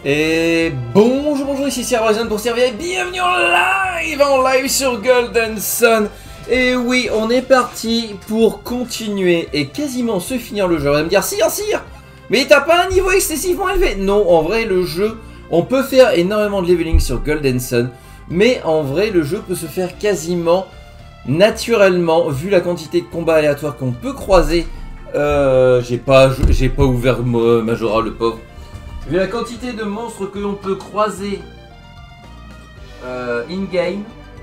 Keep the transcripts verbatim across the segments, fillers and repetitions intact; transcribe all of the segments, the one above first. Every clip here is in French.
Et bonjour, bonjour, ici c'est Horizon pour servir et bienvenue en live, en live sur Golden Sun. Et oui, on est parti pour continuer et quasiment se finir le jeu. On va me dire, sire, sire, mais t'as pas un niveau excessivement élevé? Non, en vrai, le jeu, on peut faire énormément de leveling sur Golden Sun, mais en vrai, le jeu peut se faire quasiment naturellement, vu la quantité de combats aléatoires qu'on peut croiser. Euh, j'ai pas, j'ai pas ouvert Majora, le pauvre. Vu la quantité de monstres que l'on peut croiser euh, in-game,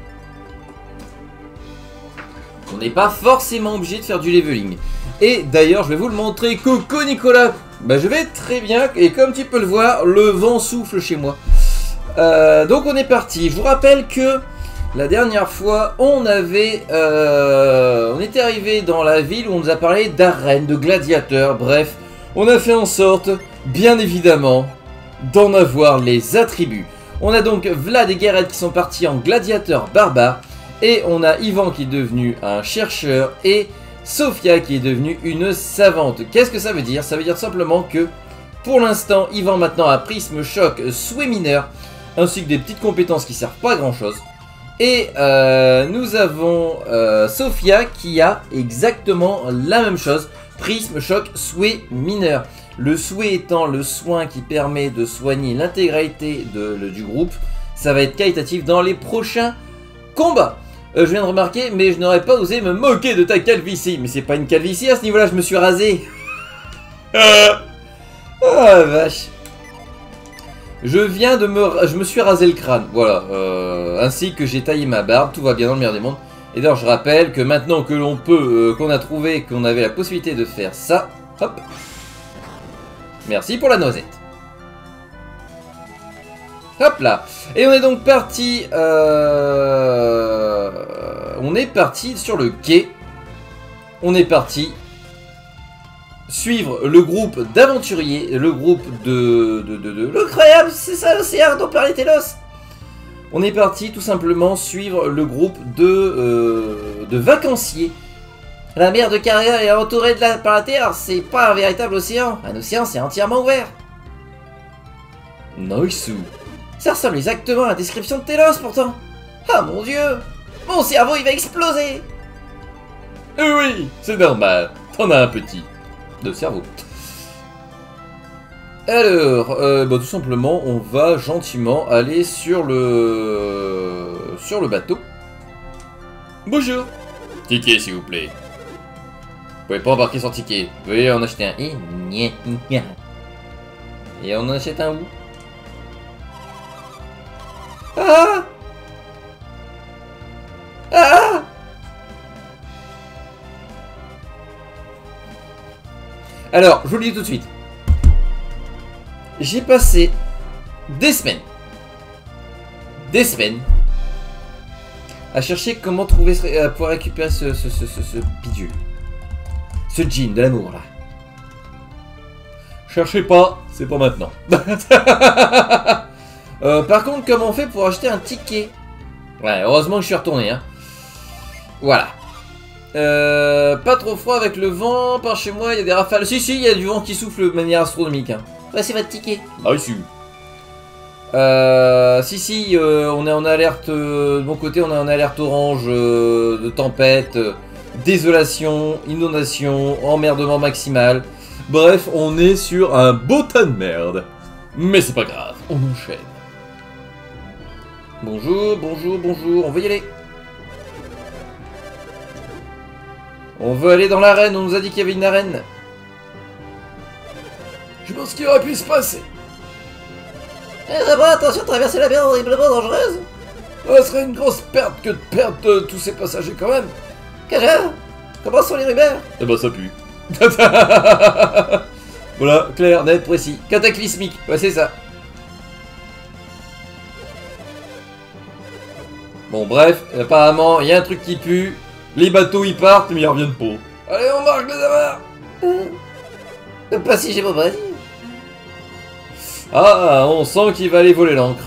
on n'est pas forcément obligé de faire du leveling. Et d'ailleurs, je vais vous le montrer. Coucou Nicolas. Bah, je vais très bien et comme tu peux le voir, le vent souffle chez moi. Euh, donc on est parti. Je vous rappelle que la dernière fois, on avait, euh, on était arrivé dans la ville où on nous a parlé d'arènes, de gladiateurs. Bref, on a fait en sorte, bien évidemment, d'en avoir les attributs. On a donc Vlad et Gareth qui sont partis en gladiateur barbare. Et on a Ivan qui est devenu un chercheur. Et Sophia qui est devenue une savante. Qu'est-ce que ça veut dire? Ça veut dire simplement que, pour l'instant, Ivan maintenant a prisme, choc, souhait mineur. Ainsi que des petites compétences qui servent pas à grand chose. Et euh, nous avons euh, Sophia qui a exactement la même chose. Prisme, choc, souhait mineur. Le souhait étant le soin qui permet de soigner l'intégralité du groupe. Ça va être qualitatif dans les prochains combats. Euh, je viens de remarquer, mais je n'aurais pas osé me moquer de ta calvitie. Mais c'est pas une calvitie à ce niveau-là, je me suis rasé. Ah vache. Je viens de me... Je me suis rasé le crâne, voilà. Euh, ainsi que j'ai taillé ma barbe, tout va bien dans le meilleur des mondes. Et d'ailleurs, je rappelle que maintenant que l'on peut, euh, qu'on a trouvé qu'on avait la possibilité de faire ça, hop. Merci pour la noisette. Hop là. Et on est donc parti... Euh... On est parti sur le quai. On est parti suivre le groupe d'aventuriers, le groupe de... de, de, de... L'incroyable, c'est ça l'océan dont parlait Télos. On est parti tout simplement suivre le groupe de, euh, de vacanciers. La mer de Carrière est entourée de la, par la terre, c'est pas un véritable océan. Un océan, c'est entièrement ouvert. Nice. Ça ressemble exactement à la description de Télos pourtant. Ah mon dieu, mon cerveau il va exploser. Euh, oui, c'est normal, t'en as un petit de cerveau. Alors, euh, bah, tout simplement, on va gentiment aller sur le sur le bateau. Bonjour. Ticket, s'il vous plaît. Vous pouvez pas embarquer sans ticket. Veuillez en acheter un. Et Et on en achète un où? Ah Ah Alors, je vous le dis tout de suite. J'ai passé des semaines, des semaines, à chercher comment trouver, à pouvoir récupérer ce, ce, ce, ce, ce bidule. Ce jean de l'amour là. Cherchez pas, c'est pas maintenant. euh, par contre, comment on fait pour acheter un ticket? Ouais, heureusement que je suis retourné. Hein. Voilà. Euh, pas trop froid avec le vent, par chez moi il y a des rafales. Si, si, il y a du vent qui souffle de manière astronomique. Hein. Ouais, c'est votre ticket. Ah oui, si. Euh, si, si, euh, on est en alerte. Euh, de mon côté, on est en alerte orange euh, de tempête, euh, désolation, inondation, emmerdement maximal. Bref, on est sur un beau tas de merde. Mais c'est pas grave, on enchaîne. Bonjour, bonjour, bonjour, on va y aller. On veut aller dans l'arène, on nous a dit qu'il y avait une arène. Je pense qu'il aurait pu se passer. Eh ça va, attention, traverser la mer horriblement dangereuse. Ça serait une grosse perte que de perdre euh, tous ces passagers quand même. Caja, comment sont les rumeurs? Eh ben ça pue. Voilà, clair, net, précis. Cataclysmique, ouais c'est ça. Bon bref, apparemment, il y a un truc qui pue. Les bateaux ils partent, mais ils reviennent pas. Allez, on marque les amarres. Euh, pas si j'ai pas pas dit. Ah, on sent qu'il va aller voler l'ancre.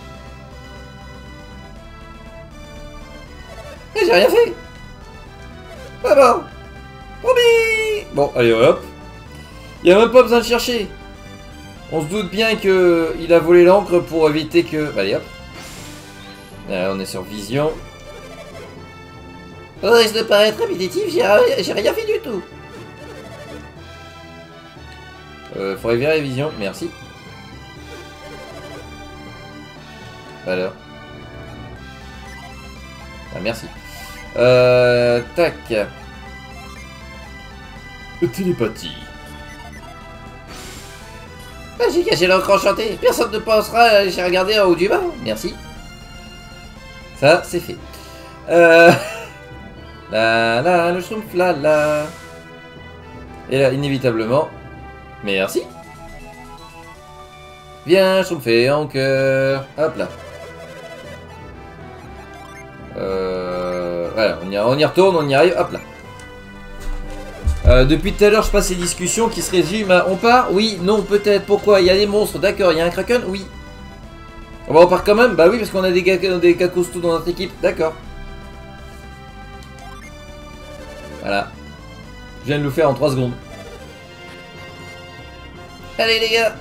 Mais j'ai rien fait. Ah bon. Promis. Bon, allez hop. Il n'y a même pas besoin de chercher. On se doute bien qu'il a volé l'encre pour éviter que... Allez hop. Là, on est sur vision. Au risque de paraître répétitif, j'ai rien fait du tout. Euh, faudrait virer vision, merci. Alors. Ah, merci. Euh, tac. Télépathie. Ah, j'ai caché l'encre enchantée. Personne ne pensera, j'ai regardé en haut du bas. Merci. Ça, c'est fait. Euh... La la, le schtroumpf, la la. Et là, inévitablement. Merci. Viens, schtroumpfé en cœur. Hop là. Euh... Voilà, on y, on y retourne, on y arrive. Hop là. Euh, depuis tout à l'heure, je passe ces discussions qui se résument à... On part? Oui, non, peut-être. Pourquoi? Il y a des monstres, d'accord. Il y a un kraken? Oui. On va repart quand même? Bah oui, parce qu'on a des gars, des gars costauds dans notre équipe. D'accord. Voilà. Je viens de le faire en trois secondes. Allez les gars.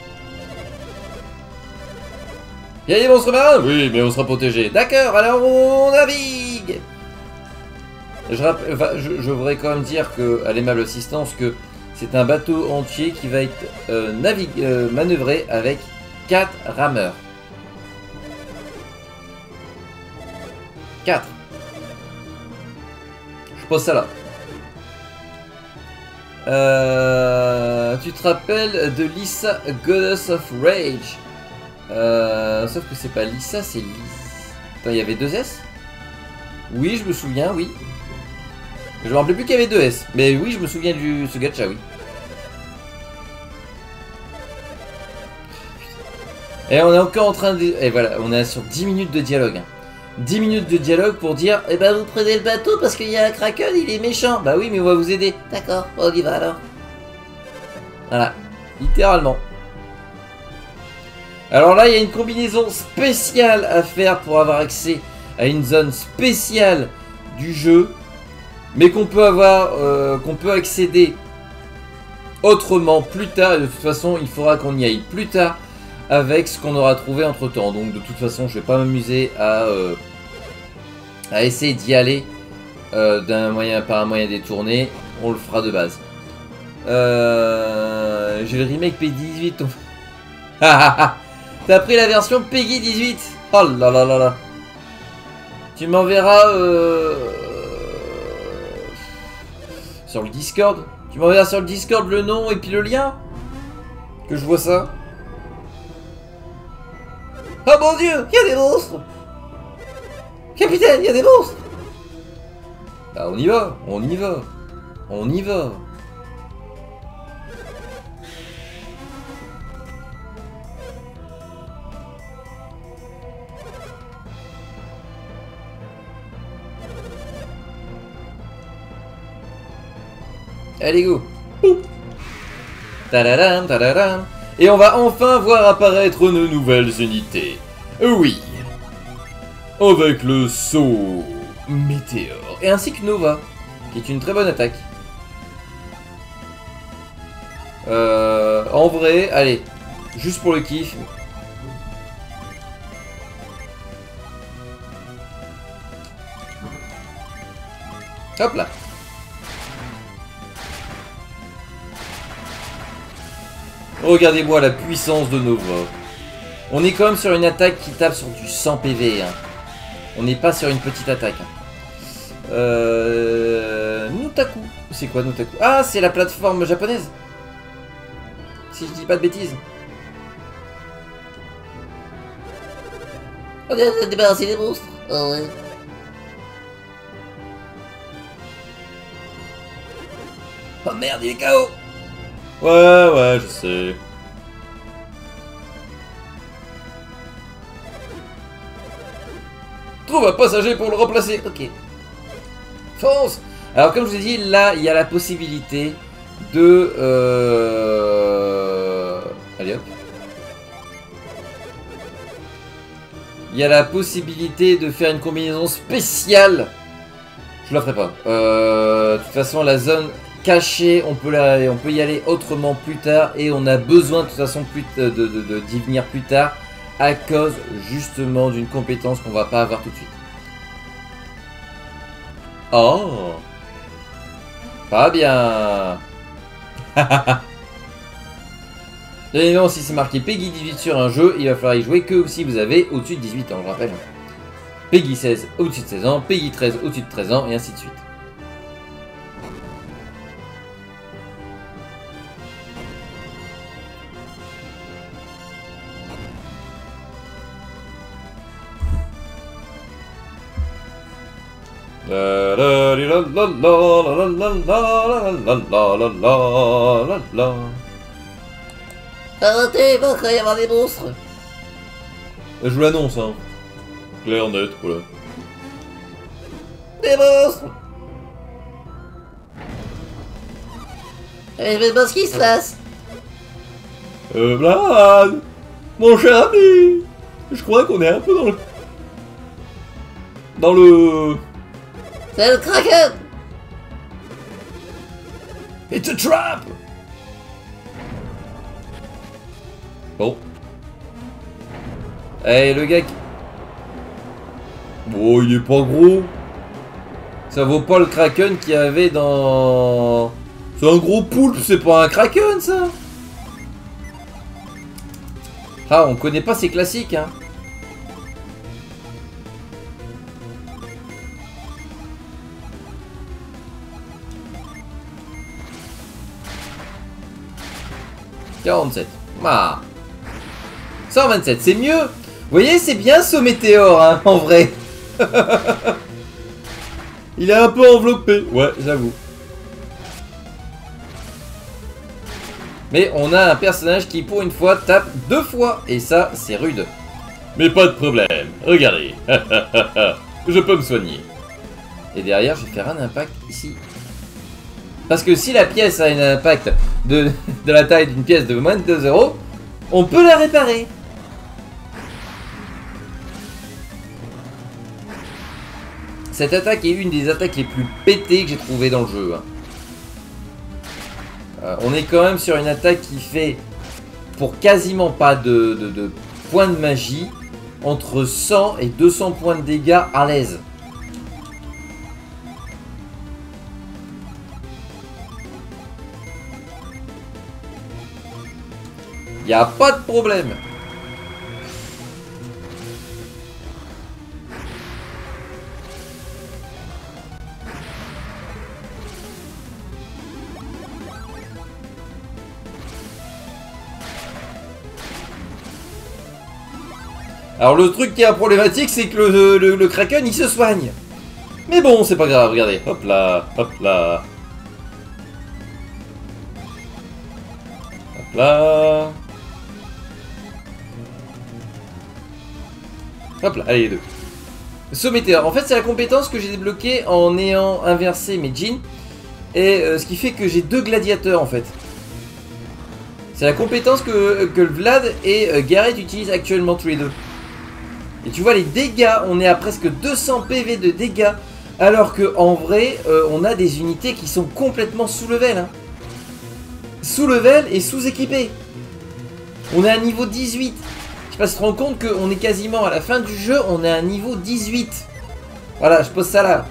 Il y a des monstres marins? Oui, mais on sera protégé. D'accord, alors on navigue. Je, rappelle, enfin, je, je voudrais quand même dire que, à l'aimable assistance que c'est un bateau entier qui va être euh, navigue, euh, manœuvré avec quatre rameurs. quatre. Je pose ça là. Euh, tu te rappelles de Lisa, Goddess of Rage? euh, Sauf que c'est pas Lisa, c'est Lisa. Attends, il y avait deux S? Oui, je me souviens, oui. Je me rappelais plus qu'il y avait deux S. Mais oui, je me souviens du ce gacha, oui. Et on est encore en train de... Et voilà, on est sur dix minutes de dialogue. dix minutes de dialogue pour dire... Eh ben vous prenez le bateau parce qu'il y a un kraken, il est méchant. Bah oui, mais on va vous aider. D'accord, on y va alors. Voilà, littéralement. Alors là, il y a une combinaison spéciale à faire pour avoir accès à une zone spéciale du jeu. Mais qu'on peut avoir... Euh, qu'on peut accéder autrement plus tard. Et de toute façon, il faudra qu'on y aille plus tard. Avec ce qu'on aura trouvé entre temps. Donc de toute façon je vais pas m'amuser à, euh, à essayer d'y aller euh, d'un moyen par un moyen détourné. On le fera de base. euh, J'ai le remake P dix-huit. T'as pris la version Peggy dix-huit. Oh là là là là. Tu m'enverras euh, sur le Discord. Tu m'enverras sur le Discord le nom et puis le lien. Que je vois ça. Oh mon dieu, il y a des monstres. Capitaine, il y a des monstres. Bah on y va, on y va, on y va. Allez go. Tadadam, tadadam. Et on va enfin voir apparaître nos nouvelles unités. Oui. Avec le saut météore. Et ainsi que Nova, qui est une très bonne attaque. Euh, en vrai, allez, juste pour le kiff. Hop là. Regardez-moi la puissance de Nova. On est quand même sur une attaque qui tape sur du cent P V. Hein. On n'est pas sur une petite attaque. Euh... Nutaku. C'est quoi Nutaku? Ah, c'est la plateforme japonaise. Si je dis pas de bêtises. On a débarrassé des monstres. Oh ouais. Oh merde, il est K O. Ouais, ouais, je sais. Trouve un passager pour le remplacer. Ok. Fonce. Alors, comme je vous ai dit, là, il y a la possibilité de... Euh... Allez, hop. Il y a la possibilité de faire une combinaison spéciale. Je la ferai pas. Euh... De toute façon, la zone cachée, on peut, la, on peut y aller autrement plus tard et on a besoin de toute façon plus de, de, de, de, d'y venir plus tard à cause justement d'une compétence qu'on va pas avoir tout de suite. Oh, pas bien. Et non, si c'est marqué Peggy dix-huit sur un jeu, il va falloir y jouer que si vous avez au-dessus de dix-huit ans, je rappelle. Peggy seize au-dessus de seize ans, Peggy treize au-dessus de treize ans, et ainsi de suite. La la la la la la la la la la la la. Arrêtez, il va quand y avoir des monstres. Je vous l'annonce, hein. Clair, net, voilà. Des monstres. Et je vais voir ce qui se passe. Euh, Vlad, mon cher ami, je crois qu'on est un peu dans le... Dans le... C'est le Kraken. It's a trap. Bon. Eh, le gars qui... Oh, il est pas gros. Ça vaut pas le Kraken qu'il y avait dans... C'est un gros poulpe, c'est pas un Kraken, ça. Ah, on connaît pas ces classiques, hein. quarante-sept. Ah. cent vingt-sept, c'est mieux. Vous voyez, c'est bien ce météore, hein, en vrai. Il est un peu enveloppé. Ouais, j'avoue. Mais on a un personnage qui, pour une fois, tape deux fois. Et ça, c'est rude. Mais pas de problème. Regardez. Je peux me soigner. Et derrière, je vais faire un impact ici. Parce que si la pièce a un impact de, de la taille d'une pièce de moins de deux euros, on peut la réparer. Cette attaque est une des attaques les plus pétées que j'ai trouvées dans le jeu. Euh, on est quand même sur une attaque qui fait, pour quasiment pas de, de, de points de magie, entre cent et deux cents points de dégâts à l'aise. Il n'y a pas de problème. Alors le truc qui est problématique, c'est que le, le, le Kraken il se soigne. Mais bon, c'est pas grave, regardez. Hop là, hop là. Hop là. Hop là, allez les deux. Saut météore. En fait, c'est la compétence que j'ai débloquée en ayant inversé mes jeans. Et euh, ce qui fait que j'ai deux gladiateurs en fait. C'est la compétence que, que Vlad et euh, Garrett utilisent actuellement tous les deux. Et tu vois les dégâts, on est à presque deux cents P V de dégâts. Alors que en vrai, euh, on a des unités qui sont complètement sous level. Hein. Sous level et sous équipées. On est à niveau dix-huit. Je sais pas si tu te rends compte qu'on est quasiment à la fin du jeu, on est à un niveau dix-huit. Voilà, je pose ça là.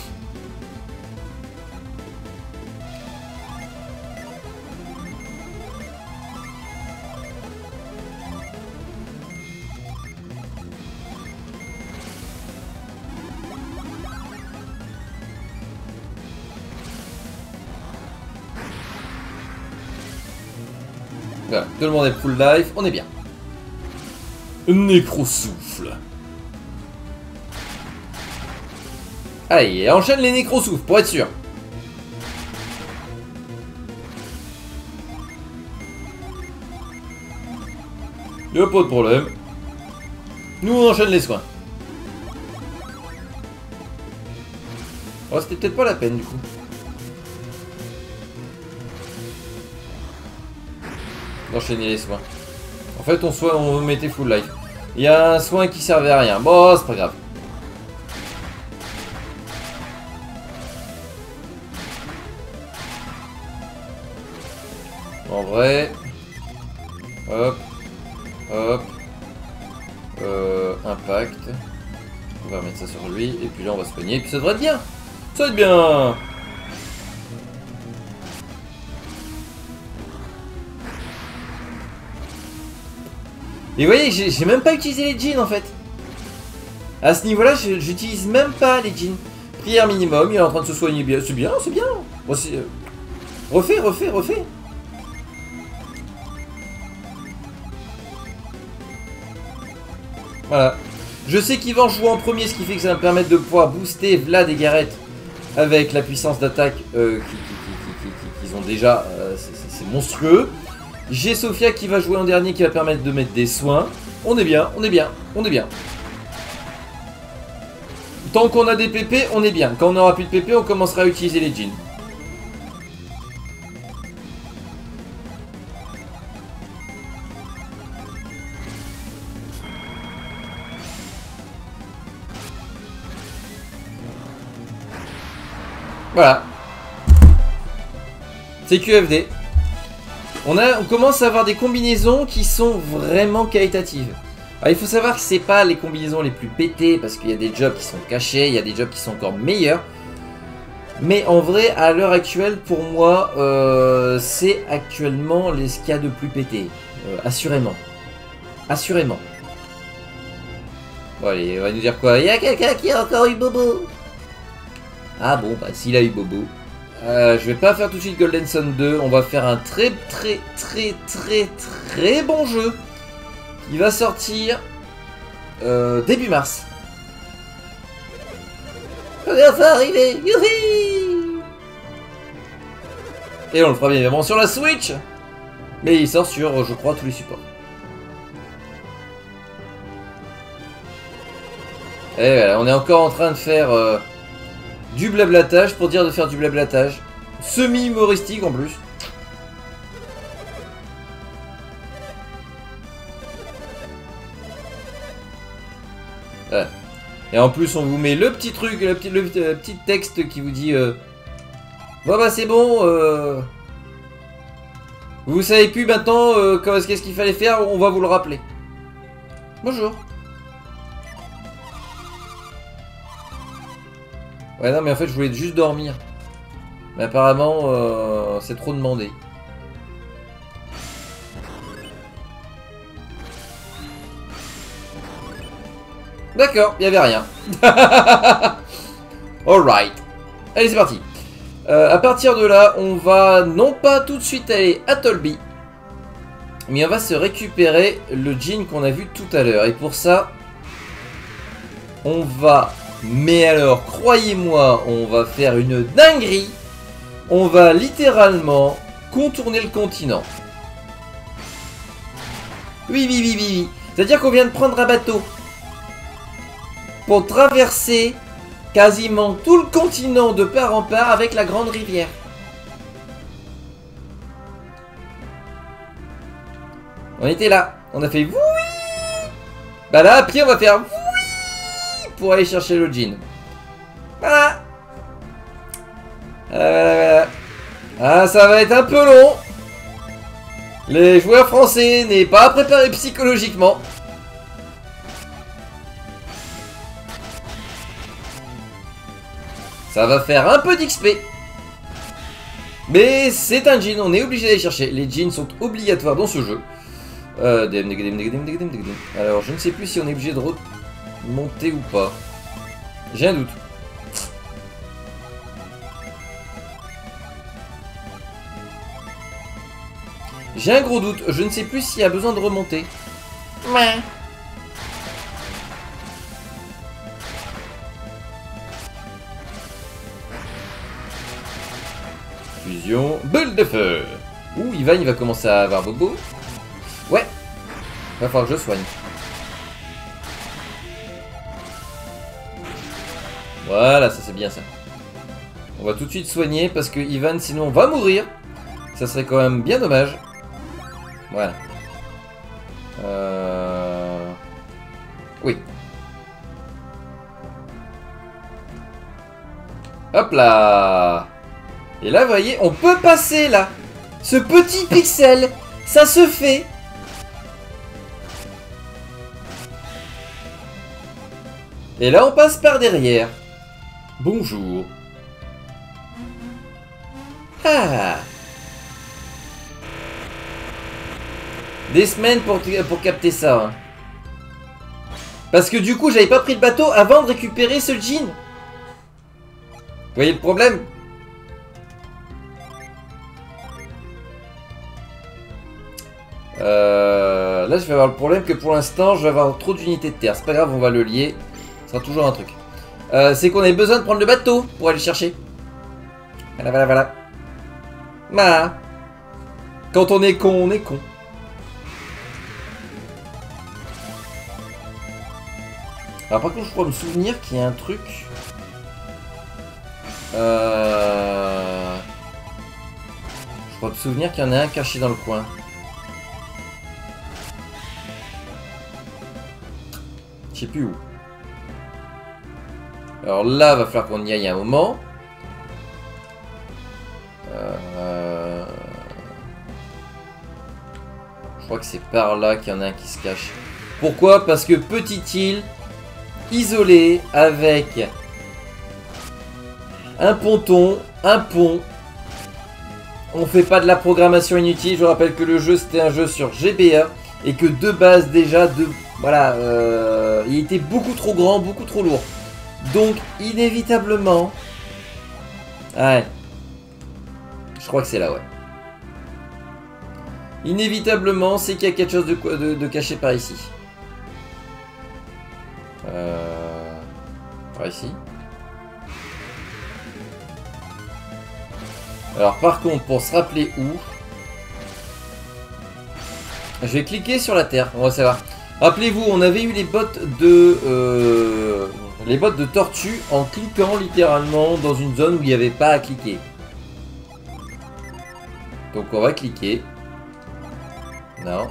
Voilà, tout le monde est full life, on est bien. Nécrosouffle. Allez, enchaîne les nécrosouffles pour être sûr. Y'a pas de problème. Nous on enchaîne les soins. Oh, c'était peut-être pas la peine du coup. D'enchaîner les soins. En fait, on, soin, on mettait full life. Il y a un soin qui servait à rien. Bon, c'est pas grave. Ouais. Hop. Hop. Euh, impact. On va remettre ça sur lui. Et puis là, on va soigner. Et puis ça devrait être bien. Ça va être bien. Et vous voyez, j'ai même pas utilisé les jeans en fait. À ce niveau-là, j'utilise même pas les jeans. Prière minimum, il est en train de se soigner bien. C'est bien, c'est bien. Bon, euh... refais, refais, refais. Voilà. Je sais qu'il va en jouer en premier, ce qui fait que ça va me permettre de pouvoir booster Vlad et Gareth avec la puissance d'attaque euh, qu'ils ont déjà. Euh, c'est monstrueux. J'ai Sophia qui va jouer en dernier, qui va permettre de mettre des soins. On est bien, on est bien, on est bien. Tant qu'on a des P P, on est bien. Quand on n'aura plus de P P, on commencera à utiliser les jeans. Voilà. C'est Q F D. On, a, on commence à avoir des combinaisons qui sont vraiment qualitatives. Alors, il faut savoir que c'est pas les combinaisons les plus pétées parce qu'il y a des jobs qui sont cachés, il y a des jobs qui sont encore meilleurs. Mais en vrai, à l'heure actuelle, pour moi, euh, c'est actuellement les, ce qu'il y a de plus pété. Euh, assurément. Assurément. Bon allez, on va nous dire quoi? Il y a quelqu'un qui a encore eu Bobo. Ah bon, bah s'il a eu Bobo. Euh, je vais pas faire tout de suite Golden Sun deux. On va faire un très très très très très bon jeu. Il va sortir euh, début mars. Regarde ça arriver. Youhi. Et on le fera bien évidemment sur la Switch. Mais il sort sur, je crois, tous les supports. Et voilà, on est encore en train de faire euh, du blablatage pour dire de faire du blablatage. Semi-humoristique en plus. Voilà. Et en plus on vous met le petit truc, le petit, le, le petit texte qui vous dit euh, bon bah c'est bon, euh, vous savez plus maintenant euh, qu'est-ce qu'il fallait faire, on va vous le rappeler. Bonjour. Ouais non mais en fait je voulais juste dormir. Mais apparemment euh, c'est trop demandé. D'accord, il n'y avait rien. Alright. Allez, c'est parti. Euh, à partir de là, on va non pas tout de suite aller à Tolby, mais on va se récupérer le jean qu'on a vu tout à l'heure. Et pour ça, on va... Mais alors, croyez-moi, on va faire une dinguerie. On va littéralement contourner le continent. Oui, oui, oui, oui, oui. C'est-à-dire qu'on vient de prendre un bateau pour traverser quasiment tout le continent de part en part avec la grande rivière. On était là, on a fait oui. Bah là, à pied, on va faire oui pour aller chercher le jean. Voilà. Euh, ah, ça va être un peu long. Les joueurs français n'est pas préparés psychologiquement. Ça va faire un peu d'X P. Mais c'est un jean, on est obligé d'aller chercher. Les jeans sont obligatoires dans ce jeu. Euh, Alors, je ne sais plus si on est obligé de remonter ou pas. J'ai un doute. J'ai un gros doute. Je ne sais plus s'il y a besoin de remonter. Ouais. Fusion, bulle de feu. Ouh, Ivan il va commencer à avoir Bobo. Ouais. Va falloir que je soigne. Voilà, ça c'est bien ça. On va tout de suite soigner parce que Ivan sinon va mourir. Ça serait quand même bien dommage. Voilà. Euh... Oui. Hop là. Et là, vous voyez, on peut passer là. Ce petit pixel, ça se fait. Et là, on passe par derrière. Bonjour. Ah. Des semaines pour, pour capter ça. Hein. Parce que du coup, j'avais pas pris le bateau avant de récupérer ce jean. Vous voyez le problème? euh, Là, je vais avoir le problème que pour l'instant, je vais avoir trop d'unités de terre. C'est pas grave, on va le lier. Ce sera toujours un truc. Euh, C'est qu'on a besoin de prendre le bateau pour aller chercher. Voilà, voilà, voilà. Bah. Quand on est con, on est con. Alors par contre, je crois me souvenir qu'il y a un truc... Euh... Je crois me souvenir qu'il y en a un caché dans le coin. Je sais plus où. Alors là, va falloir qu'on y aille un moment. Euh... Je crois que c'est par là qu'il y en a un qui se cache. Pourquoi? Parce que petite île... isolé avec un ponton, un pont. On fait pas de la programmation inutile. Je rappelle que le jeu c'était un jeu sur G B A et que de base déjà de voilà, euh, il était beaucoup trop grand, beaucoup trop lourd. Donc inévitablement, ouais, je crois que c'est là, ouais. Inévitablement, c'est qu'il y a quelque chose de, de, de caché par ici. Euh... Par ici. Alors par contre, pour se rappeler où, je vais cliquer sur la terre, on va savoir. Rappelez-vous, on avait eu les bottes de euh, les bottes de tortue en cliquant littéralement dans une zone où il n'y avait pas à cliquer. Donc on va cliquer. Non.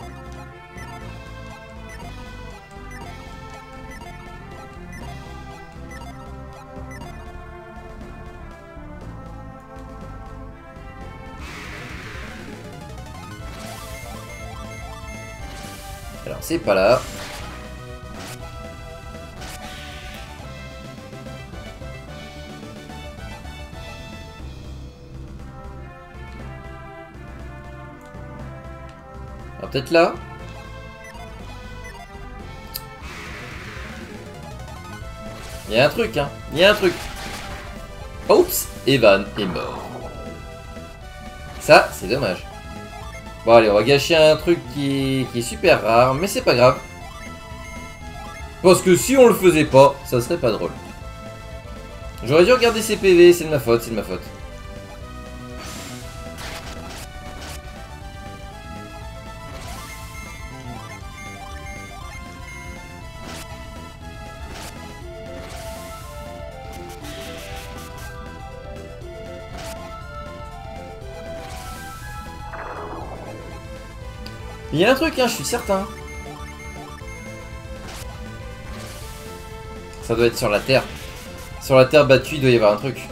Alors c'est pas là. Alors peut-être là. Il y a un truc, hein. Il y a un truc. Oups, Evan est mort. Ça, c'est dommage. Bon allez, on va gâcher un truc qui est, qui est super rare, mais c'est pas grave. Parce que si on le faisait pas, ça serait pas drôle. J'aurais dû regarder ses P V, c'est de ma faute, c'est de ma faute. Il y a un truc, hein, je suis certain. Ça doit être sur la terre. Sur la terre battue, il doit y avoir un truc.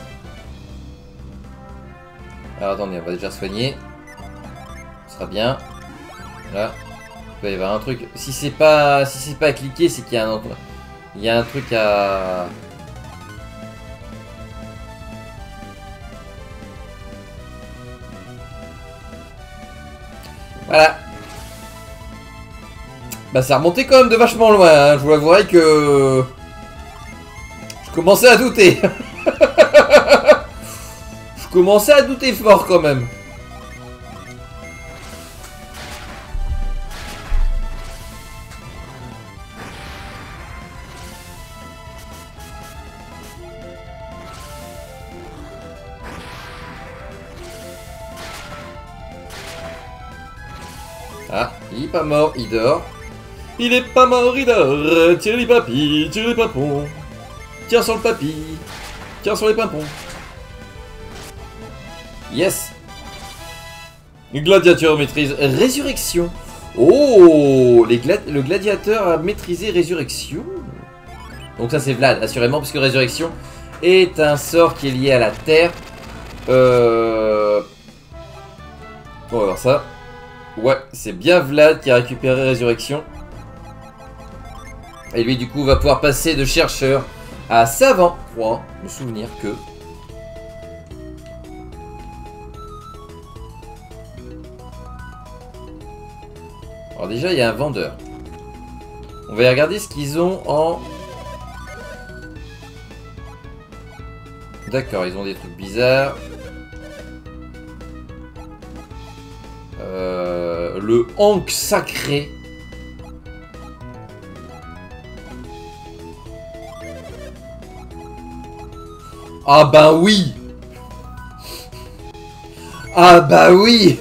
Alors attendez, on va déjà soigner. Ce sera bien. Là. Il doit y avoir un truc. Si c'est pas si c'est pas à cliquer, c'est qu'il y a un il y a un truc à... Voilà. Bah ça remontait quand même de vachement loin, hein. Je vous avouerai que... Je commençais à douter. Je commençais à douter fort quand même. Ah, il est pas mort, il dort. Il est pas mort, il dort. Tire les papilles, tire les papons. Tire sur le papy. Tire sur les pimpons. Yes. Gladiateur maîtrise résurrection. Oh, les gla le gladiateur a maîtrisé résurrection. Donc ça c'est Vlad, assurément, puisque résurrection est un sort qui est lié à la terre. Euh... On va voir ça. Ouais, c'est bien Vlad qui a récupéré Résurrection. Et lui, du coup, va pouvoir passer de chercheur à savant. Je crois me souvenir que... Alors déjà, il y a un vendeur. On va y regarder ce qu'ils ont en... D'accord, ils ont des trucs bizarres. Euh, le Ankh sacré. Ah bah oui. Ah bah oui.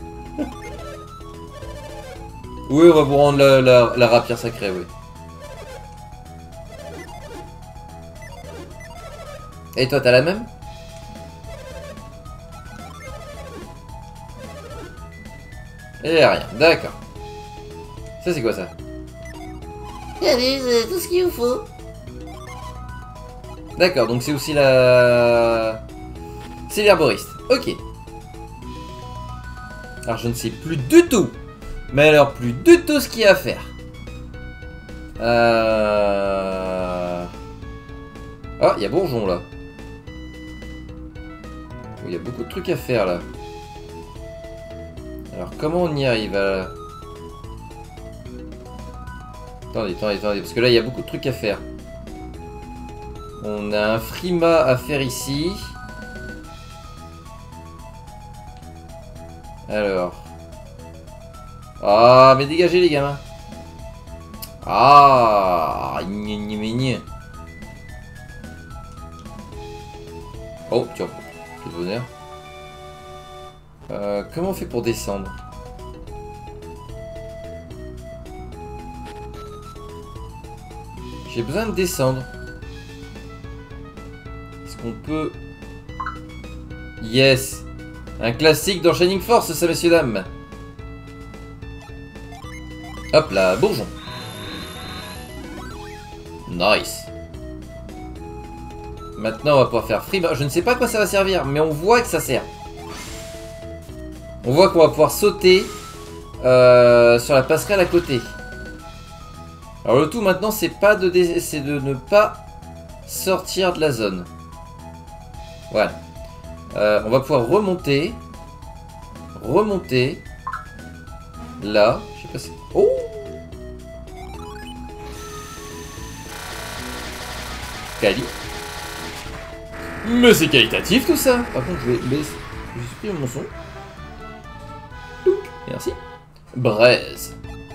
Oui, on va vous rendre la, la, la rapière sacrée, oui. Et toi, t'as la même? Et y a rien, d'accord. Ça, c'est quoi ça? Allez, c'est tout ce qu'il vous faut. D'accord, donc c'est aussi la... C'est l'herboriste, ok. Alors, je ne sais plus du tout. Mais alors, plus du tout ce qu'il y a à faire. Euh... Ah, il y a Bourgeon, là. Il y a beaucoup de trucs à faire, là. Alors, comment on y arrive à... Attendez, attendez, attendez, parce que là, il y a beaucoup de trucs à faire. On a un Frima à faire ici. Alors... Ah, mais dégagez, les gamins. Ah, gna gna gna gna. Oh, tiens, quel bonheur. Euh, comment on fait pour descendre? J'ai besoin de descendre. Est-ce qu'on peut... Yes. Un classique dans Shining Force, ça, messieurs, dames. Hop là, Bourgeon. Nice. Maintenant, on va pouvoir faire Frima. Je ne sais pas à quoi ça va servir, mais on voit que ça sert. On voit qu'on va pouvoir sauter euh, sur la passerelle à côté. Alors le tout maintenant, c'est pas de, c'est de ne pas sortir de la zone. Voilà. Euh, on va pouvoir remonter, remonter. Là, je sais pas si. Oh. Quali. Mais c'est qualitatif tout ça. Par contre, je vais laisser. Je vais supprimer mon son. Merci. Braise.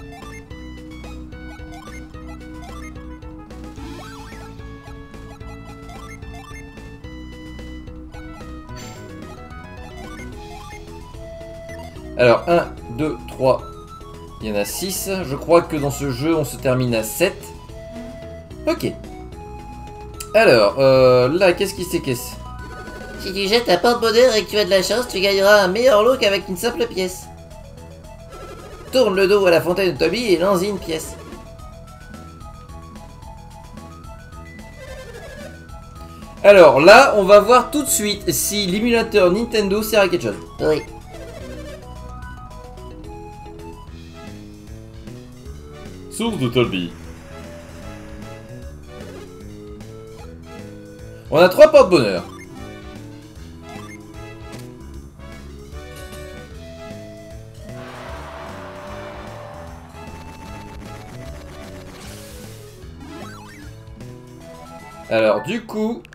Alors, un, deux, trois. Il y en a six. Je crois que dans ce jeu, on se termine à sept. Ok. Alors, euh, là, qu'est-ce qui s'écaisse? Si tu jettes ta porte-bonheur et que tu as de la chance, tu gagneras un meilleur lot qu'avec une simple pièce. Tourne le dos à la fontaine de Toby et lance-y une pièce. Alors là, on va voir tout de suite si l'émulateur Nintendo sert à quelque chose. Oui. Source de Toby. On a trois porte-bonheur. Alors du coup...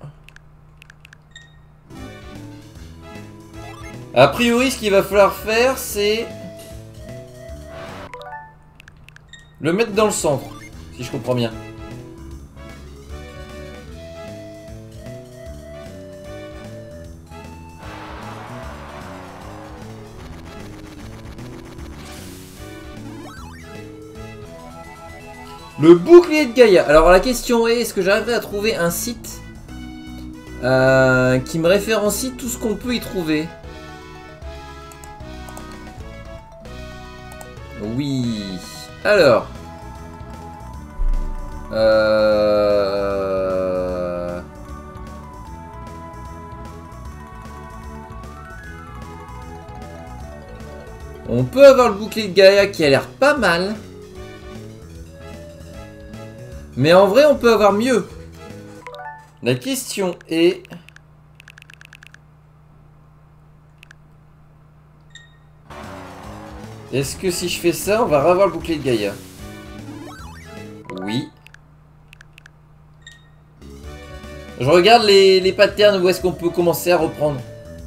A priori, ce qu'il va falloir faire, c'est... le mettre dans le centre, si je comprends bien. Le bouclier de Gaïa. Alors la question est, est-ce que j'arriverai à trouver un site euh, qui me référencie tout ce qu'on peut y trouver? Oui. Alors. Euh... On peut avoir le bouclier de Gaïa qui a l'air pas mal. Mais en vrai, on peut avoir mieux. La question est... Est-ce que si je fais ça, on va revoir le bouclier de Gaïa? Oui. Je regarde les, les patterns où est-ce qu'on peut commencer à reprendre.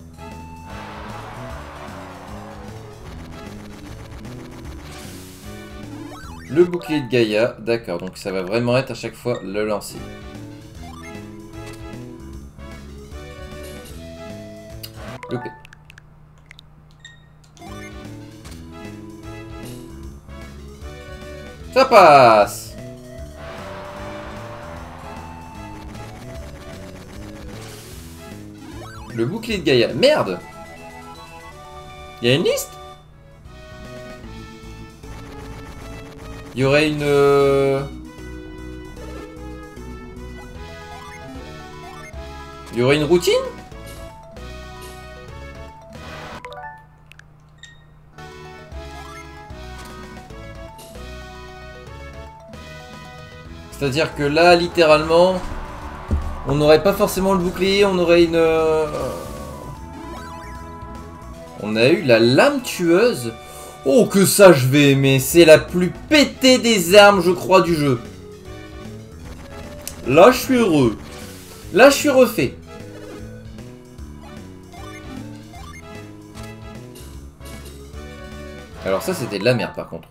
Le bouclier de Gaïa, d'accord, donc ça va vraiment être à chaque fois le lancer. Loupé. Ça passe. Le bouclier de Gaïa. Merde. Il y a une liste. Il y aurait une... euh, Il y aurait une routine? C'est-à-dire que là, littéralement, on n'aurait pas forcément le bouclier, on aurait une... euh, On a eu la lame tueuse. Oh, que ça, je vais aimer. C'est la plus pétée des armes, je crois, du jeu. Là, je suis heureux. Là, je suis refait. Alors ça, c'était de la merde, par contre.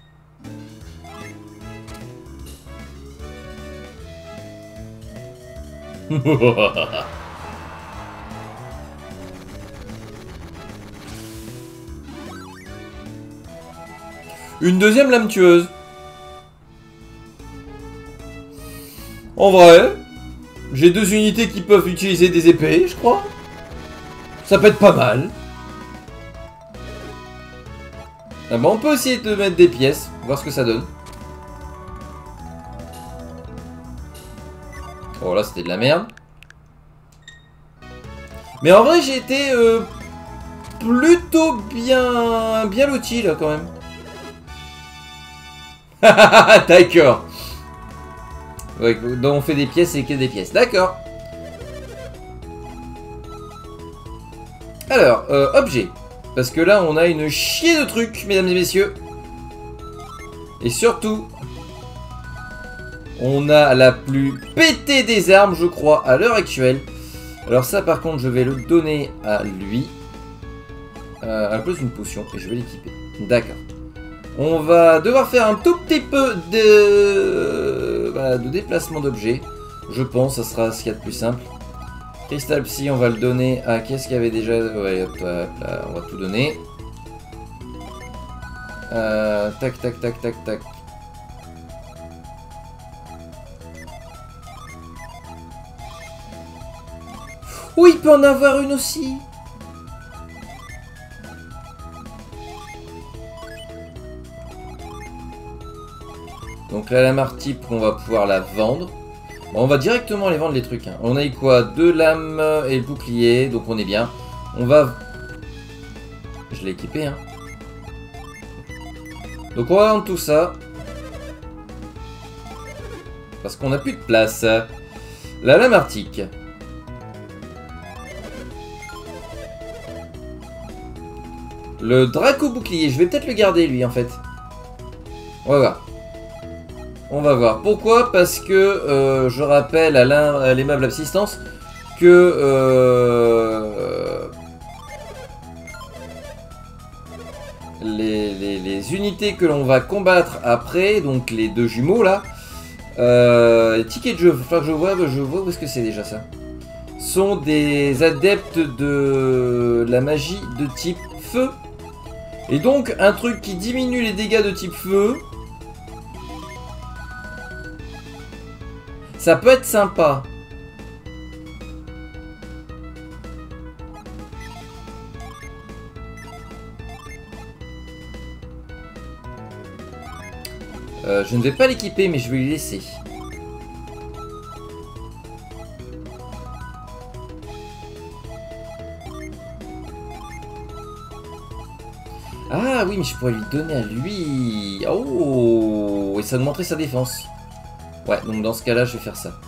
Une deuxième lame tueuse. En vrai, j'ai deux unités qui peuvent utiliser des épées, je crois. Ça peut être pas mal. Ah bah on peut essayer de mettre des pièces, voir ce que ça donne. Oh là c'était de la merde. Mais en vrai j'ai été euh, plutôt bien, bien loti là quand même. D'accord. Ouais, donc on fait des pièces et que des pièces. D'accord. Alors, euh, objet. Parce que là, on a une chier de trucs, mesdames et messieurs. Et surtout, on a la plus pétée des armes, je crois, à l'heure actuelle. Alors ça, par contre, je vais le donner à lui. Euh, à la place d'une potion, et je vais l'équiper. D'accord. On va devoir faire un tout petit peu de, bah, de déplacement d'objets. Je pense, ça sera ce qu'il y a de plus simple. Cristal Psy, on va le donner à... Qu'est-ce qu'il y avait déjà? Ouais, hop, hop, là, on va tout donner. Euh, tac, tac, tac, tac, tac. Oh, il peut en avoir une aussi. Donc là, la martype, on va pouvoir la vendre. Bon, on va directement aller vendre les trucs. Hein. On a eu quoi? Deux lames et le bouclier, donc on est bien. On va... Je l'ai équipé, hein. Donc on va vendre tout ça. Parce qu'on n'a plus de place. La lame arctique. Le Draco bouclier, je vais peut-être le garder lui en fait. On va voir. On va voir. Pourquoi? Parce que euh, je rappelle à l'aimable assistance que euh, les, les, les unités que l'on va combattre après, donc les deux jumeaux là, euh, les tickets de jeu, enfin je vois, je vois où est-ce que c'est déjà ça, sont des adeptes de la magie de type feu. Et donc un truc qui diminue les dégâts de type feu, ça peut être sympa. Euh, je ne vais pas l'équiper, mais je vais lui laisser. Ah, Ah oui, mais je pourrais lui donner à lui. Oh, et ça augmenterait sa défense. Ouais, donc dans ce cas-là, je vais faire ça.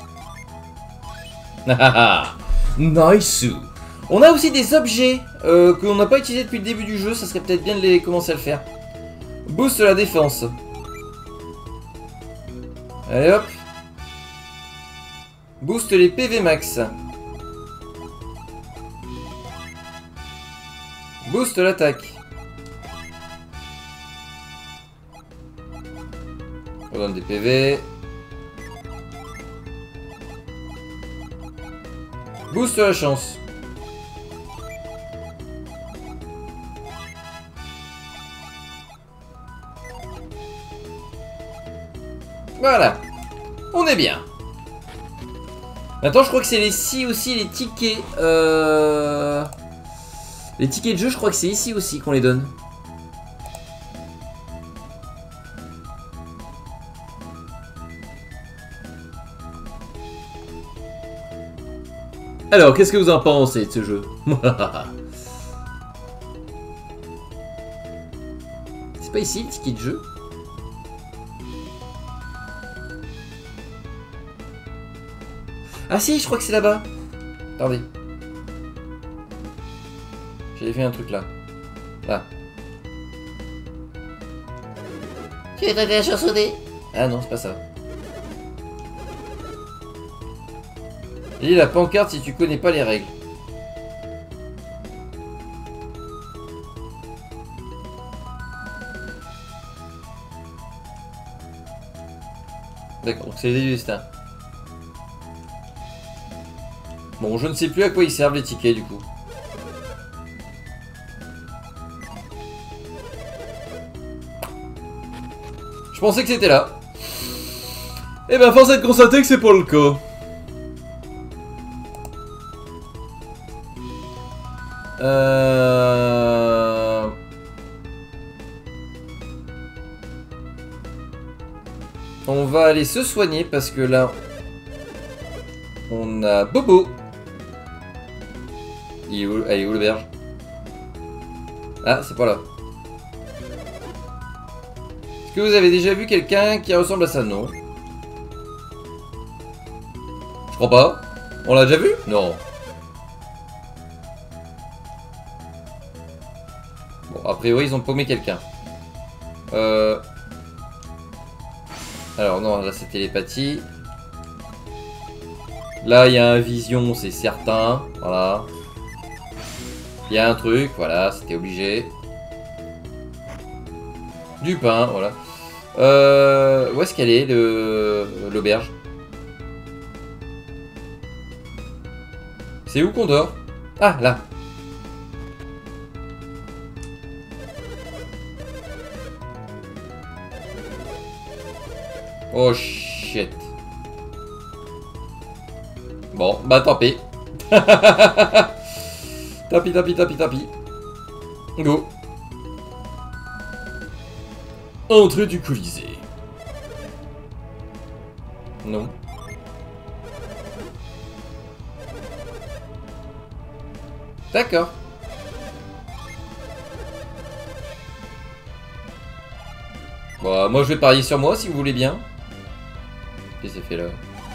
Nice. On a aussi des objets euh, que l'on n'a pas utilisés depuis le début du jeu. Ça serait peut-être bien de les commencer à le faire. Boost la défense. Allez hop. Boost les P V max. Boost l'attaque. On donne des P V. Boost la chance. Voilà. On est bien. Maintenant, je crois que c'est les ici aussi les tickets. Euh... Les tickets de jeu, je crois que c'est ici aussi qu'on les donne. Alors, qu'est-ce que vous en pensez de ce jeu? C'est pas ici le ticket de jeu? Ah si, je crois que c'est là-bas. Attendez. J'avais fait un truc là. Là. Tu as donné la chance au dé? Ah non, c'est pas ça. Lis la pancarte si tu connais pas les règles. D'accord, donc c'est les dés du destin. Bon, je ne sais plus à quoi ils servent les tickets du coup. Je pensais que c'était là. Et ben, force est de constater que c'est pas le cas. Euh... On va aller se soigner parce que là, on a Bobo. Il est où, elle est où l'auberge? Ah, c'est pas là. Est-ce que vous avez déjà vu quelqu'un qui ressemble à ça? Non. Je crois pas. On l'a déjà vu? Non. Bon, a priori, ils ont paumé quelqu'un. Euh... Alors, non, là, c'est télépathie. Là, il y a un vision, c'est certain. Voilà. Il y a un truc, voilà, c'était obligé. Du pain, voilà. Euh, où est-ce qu'elle est, l'auberge? C'est où qu'on dort? Ah, là. Oh, shit. Bon, bah tant pis. Tapi, tapi, tapi, tapi. Go. Entrée du Colisée. Non. D'accord. Bon, moi je vais parier sur moi si vous voulez bien. Qu'est-ce que c'est fait là?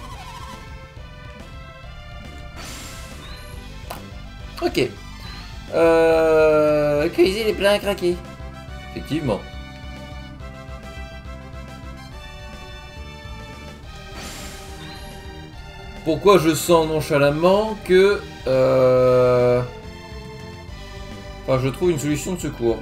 Ok. Euh... Colisée, il est plein à craquer. Effectivement. Pourquoi je sens nonchalamment que... Euh... Enfin, je trouve une solution de secours.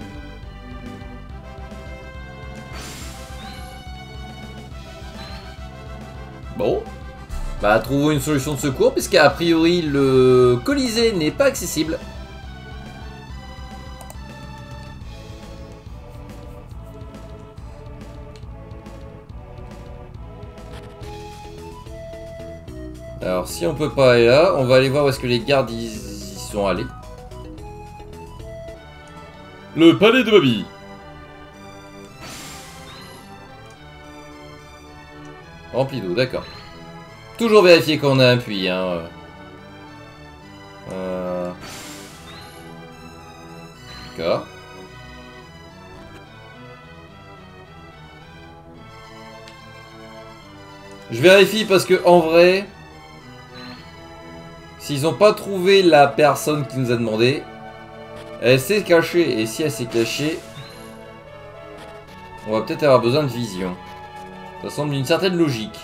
Bon. Bah, trouvons une solution de secours, puisqu'à priori, le Colisée n'est pas accessible. Alors, si on peut pas aller là, on va aller voir où est-ce que les gardes y, y sont allés. Le palais de Bobby. Rempli d'eau, d'accord. Toujours vérifier qu'on a un puits, hein. Euh... D'accord. Je vérifie parce que en vrai, s'ils n'ont pas trouvé la personne qui nous a demandé, elle s'est cachée. Et si elle s'est cachée, on va peut-être avoir besoin de vision. Ça semble d'une certaine logique.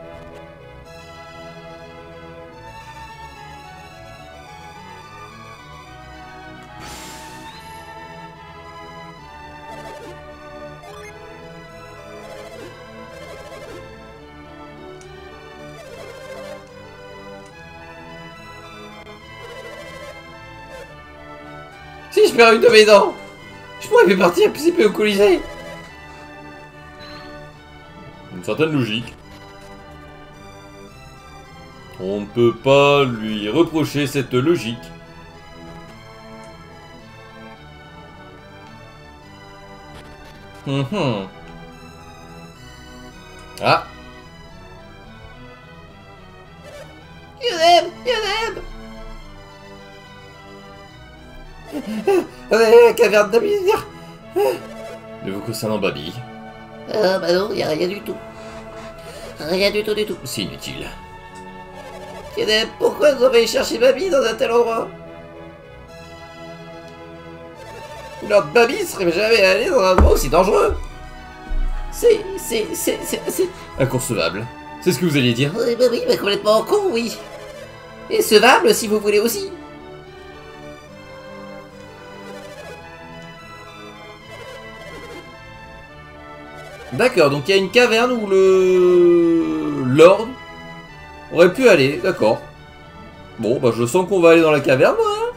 Si je perds une de mes dents, je pourrais plus partir participer au Colisée. Une certaine logique. On ne peut pas lui reprocher cette logique. Hum hum. Ah. Yodem, Yodem. La caverne d'avenir. Ne vous concernant Babi. Ah bah non, y a rien du tout. Rien du tout du tout. C'est inutile. Yodem, pourquoi vous avez cherché Babi dans un tel endroit? Lord Babi serait jamais allé dans un endroit aussi dangereux. C'est... c'est... c'est... c'est... c'est... Inconcevable. C'est ce que vous alliez dire? Oui, bah oui, bah complètement con, oui. Et sevable, si vous voulez aussi. D'accord, donc il y a une caverne où le... Lord aurait pu aller, d'accord. Bon, bah je sens qu'on va aller dans la caverne, moi. Hein.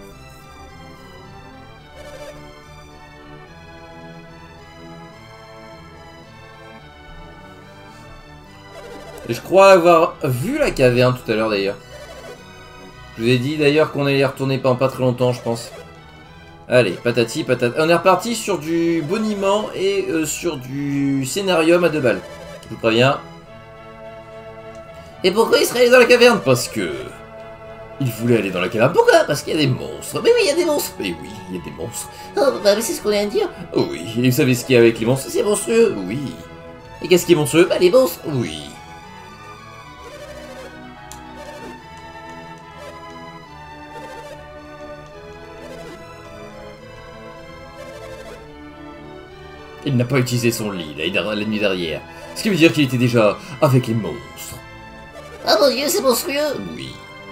Et je crois avoir vu la caverne tout à l'heure, d'ailleurs. Je vous ai dit, d'ailleurs, qu'on allait y retourner pendant pas très longtemps, je pense. Allez, patati, patata. On est reparti sur du boniment et euh, sur du scénarium à deux balles. Je vous préviens. Et pourquoi il serait allé dans la caverne? Parce que... il voulait aller dans la caverne. Pourquoi? Parce qu'il y a des monstres. Mais oui, il y a des monstres. Mais oui, il y a des monstres. Oh, bah mais c'est ce qu'on vient de dire. Oui, et vous savez ce qu'il y a avec les monstres? C'est monstrueux. Oui. Et qu'est-ce qui est monstrueux? Bah les monstres. Oui. Il n'a pas utilisé son lit la nuit dernière. Ce qui veut dire qu'il était déjà avec les monstres. Ah mon dieu, c'est monstrueux. Oui.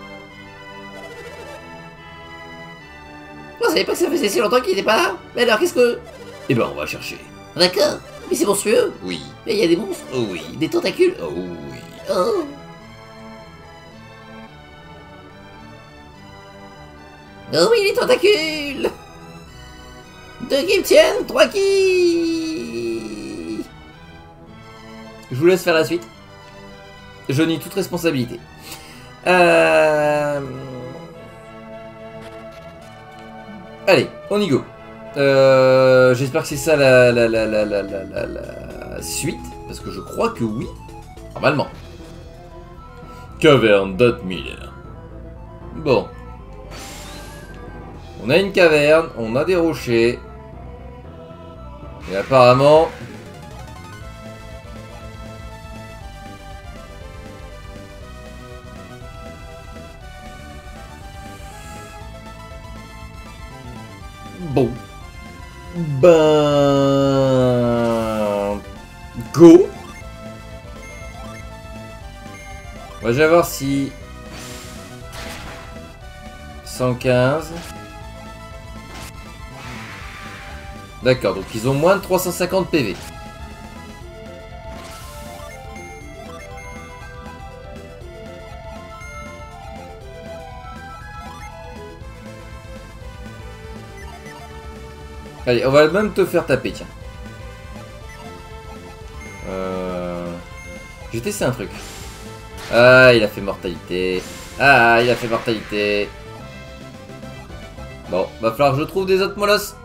Je savais pas que ça faisait si longtemps qu'il était pas là. Mais alors, qu'est-ce que... Eh ben, on va chercher. D'accord. Mais c'est monstrueux. Oui. Mais il y a des monstres. Oh oui. Des tentacules. Oh oui. Oh. Oh oui, les tentacules. Deux qui me tiennent, trois qui... Je vous laisse faire la suite. Je nie toute responsabilité. Euh... Allez, on y go. Euh... J'espère que c'est ça la, la, la, la, la, la, la, la suite. Parce que je crois que oui. Normalement. Caverne d'Atmir. Bon. On a une caverne, on a des rochers. Et apparemment... Bon. Ben... Go. On va déjà voir si... cent quinze... D'accord, donc ils ont moins de trois cent cinquante P V. Allez, on va même te faire taper, tiens. Euh... J'ai testé un truc. Ah, il a fait mortalité. Ah, il a fait mortalité. Bon, va falloir que je trouve des autres molosses.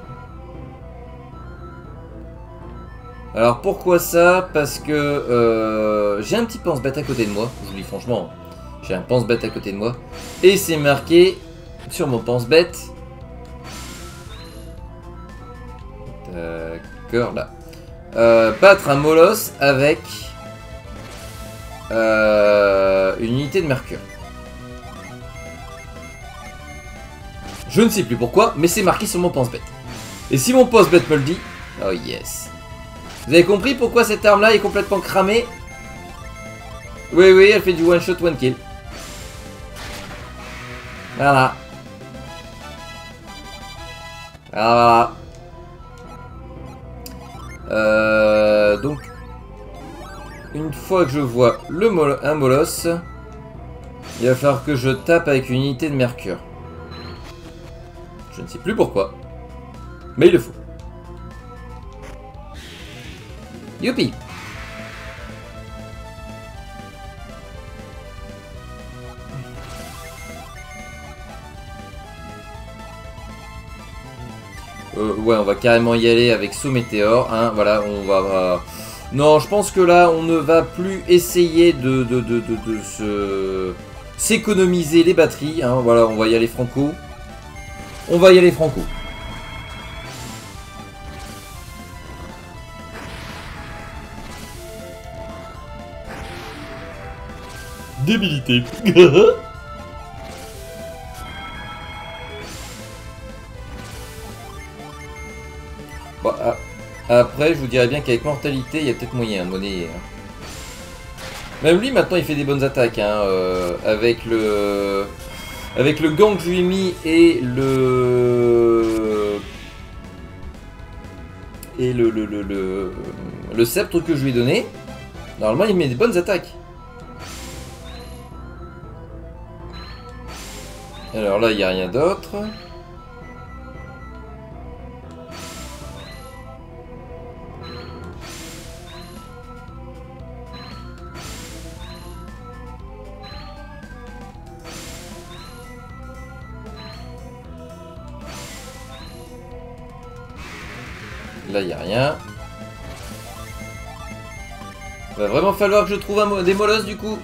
Alors pourquoi ça? Parce que euh, j'ai un petit pense-bête à côté de moi. Je vous dis franchement, j'ai un pense-bête à côté de moi. Et c'est marqué sur mon pense-bête. D'accord, là. Euh, battre un molosse avec euh, une unité de mercure. Je ne sais plus pourquoi, mais c'est marqué sur mon pense-bête. Et si mon pense-bête me le dit... Oh yes. Vous avez compris pourquoi cette arme-là est complètement cramée? Oui, oui, elle fait du one-shot, one-kill. Voilà. Voilà. Euh, donc, une fois que je vois le mol un molosse, il va falloir que je tape avec une unité de mercure. Je ne sais plus pourquoi, mais il le faut. Youpi! Euh, ouais, on va carrément y aller avec saut météore, hein, voilà, on va... Euh... Non, je pense que là, on ne va plus essayer de, de, de, de, de se... s'économiser les batteries, hein, voilà, on va y aller franco. On va y aller franco. Débilité. Bon, après, je vous dirais bien qu'avec mortalité, il y a peut-être moyen de monnaie. Même lui, maintenant, il fait des bonnes attaques. Hein, euh, avec le... Avec le gant que je lui ai mis et le... Et le, le, le, le, le sceptre que je lui ai donné, normalement, il met des bonnes attaques. Alors là, il n'y a rien d'autre. Là, il n'y a rien. Il va vraiment falloir que je trouve un, des molosses du coup.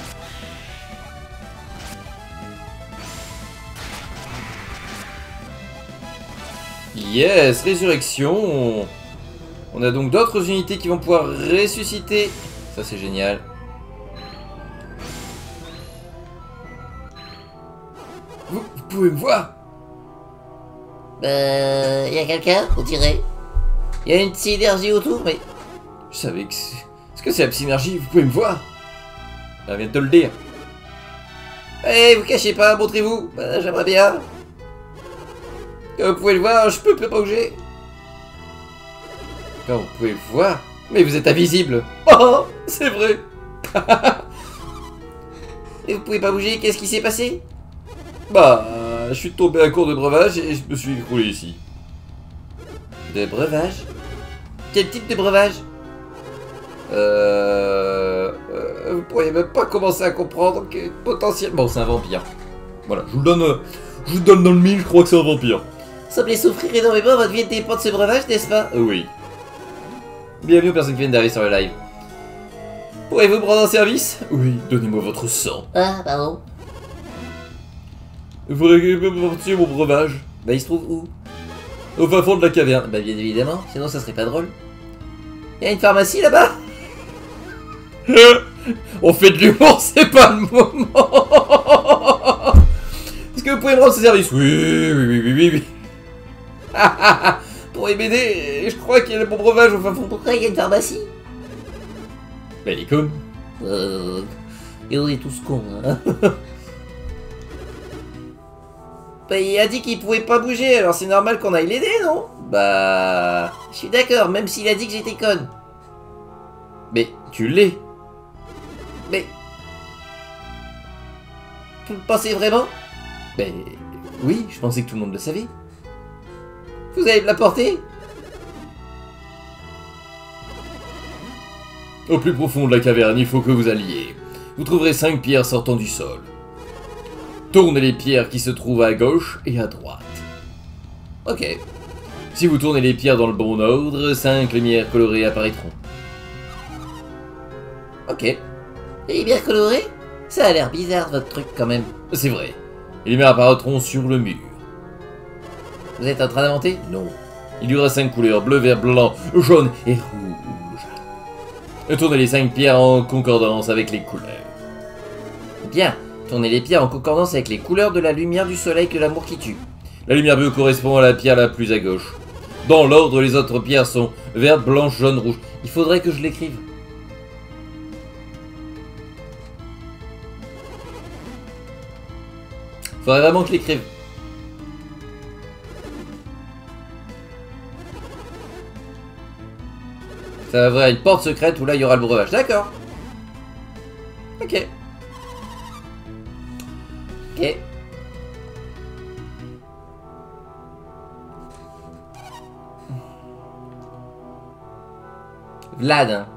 Yes, résurrection. On a donc d'autres unités qui vont pouvoir ressusciter. Ça, c'est génial. Vous, vous pouvez me voir? Euh... Y a quelqu'un, on dirait. Il y a une synergie autour, mais... Je savais que... Est-ce que c'est la synergie? Vous pouvez me voir? Elle vient de te le dire. Eh, hey, vous cachez pas, montrez-vous. Bah, j'aimerais bien. Comme vous pouvez le voir, je peux, peux pas bouger. Comme vous pouvez le voir? Mais vous êtes invisible. Oh, c'est vrai. Et vous pouvez pas bouger, qu'est-ce qui s'est passé? Bah, je suis tombé à court de breuvage et je me suis écroulé ici. De breuvage? Quel type de breuvage? Euh... euh... Vous pourriez même pas commencer à comprendre que potentiellement c'est un vampire. Voilà, je vous le donne... Je vous donne dans le mille, je crois que c'est un vampire. Vous semblez souffrir énormément, votre vie dépend de ce breuvage, n'est-ce pas? Oui. Bienvenue aux personnes qui viennent d'arriver sur le live. Pourriez-vous me rendre un service? Oui, donnez-moi votre sang. Ah, pardon. Vous récupérez mon breuvage. Bah, il se trouve où? Au fin fond de la caverne. Bah, bien évidemment, sinon ça serait pas drôle. Il y a une pharmacie là-bas? On fait de l'humour, c'est pas le moment. Est-ce que vous pouvez me rendre ce service? Oui, oui, oui, oui, oui, oui. Pour m'aider, je crois qu'il y a le bon breuvage au fin fond. Pourquoi il y a une pharmacie? Bah, il est con. Euh... Et on est tous cons, hein. Bah, il a dit qu'il pouvait pas bouger, alors c'est normal qu'on aille l'aider, non? Bah... Je suis d'accord, même s'il a dit que j'étais conne. Mais tu l'es. Mais... Vous le pensez vraiment? Ben... Oui, je pensais que tout le monde le savait. Vous allez me la porter? Au plus profond de la caverne, il faut que vous alliez. Vous trouverez cinq pierres sortant du sol. Tournez les pierres qui se trouvent à gauche et à droite. Ok. Si vous tournez les pierres dans le bon ordre, cinq lumières colorées apparaîtront. Ok. Les lumières colorées? Ça a l'air bizarre votre truc quand même. C'est vrai. Les lumières apparaîtront sur le mur. Vous êtes en train d'inventer? Non. Il y aura cinq couleurs, bleu, vert, blanc, jaune et rouge. Tournez les cinq pierres en concordance avec les couleurs. Bien. Tournez les pierres en concordance avec les couleurs de la lumière du soleil que l'amour qui tue. La lumière bleue correspond à la pierre la plus à gauche. Dans l'ordre, les autres pierres sont verte, blanche, jaune, rouge. Il faudrait que je l'écrive. Faudrait vraiment que je l'écrive. Ça va ouvrir une porte secrète où là il y aura le breuvage. D'accord. Ok. Ok. Vlad. Hein.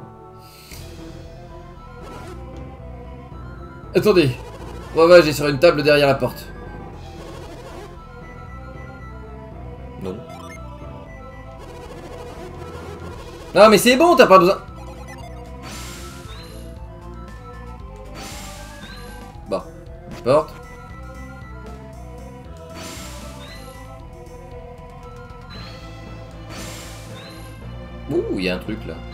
Attendez. Breuvage est sur une table derrière la porte. Non. Non mais c'est bon, t'as pas besoin. Bon, porte. Ouh, il y a un truc là.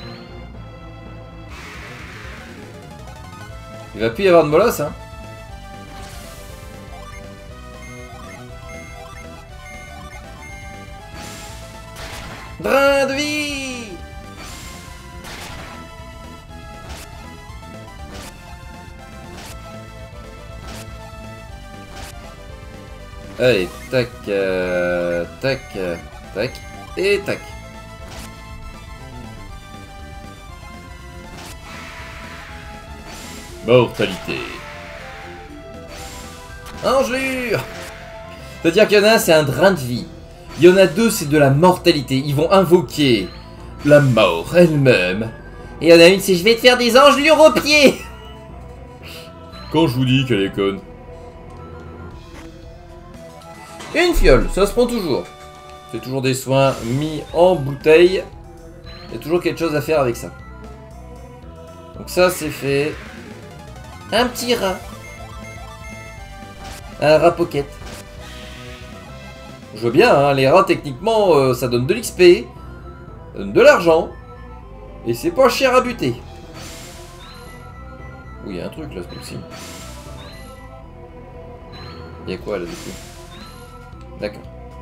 Il va plus y avoir de molosse, hein. Drain de vie. Allez, tac, euh, tac, euh, tac, et tac. Mortalité. Engelure. C'est-à-dire qu'il y en a un, c'est un drain de vie. Il y en a deux, c'est de la mortalité. Ils vont invoquer la mort elle-même. Et il y en a une, c'est je vais te faire des engelures aux pieds. Quand je vous dis qu'elle est conne. Une fiole, ça se prend toujours. C'est toujours des soins mis en bouteille. Il y a toujours quelque chose à faire avec ça. Donc ça, c'est fait. Un petit rat. Un rat pocket. Je veux bien, hein, les rats, techniquement, euh, ça donne de l'X P. Ça donne de l'argent. Et c'est pas cher à buter. Oui, il y a un truc là, c'est possible. Il y a quoi là, du coup? D'accord.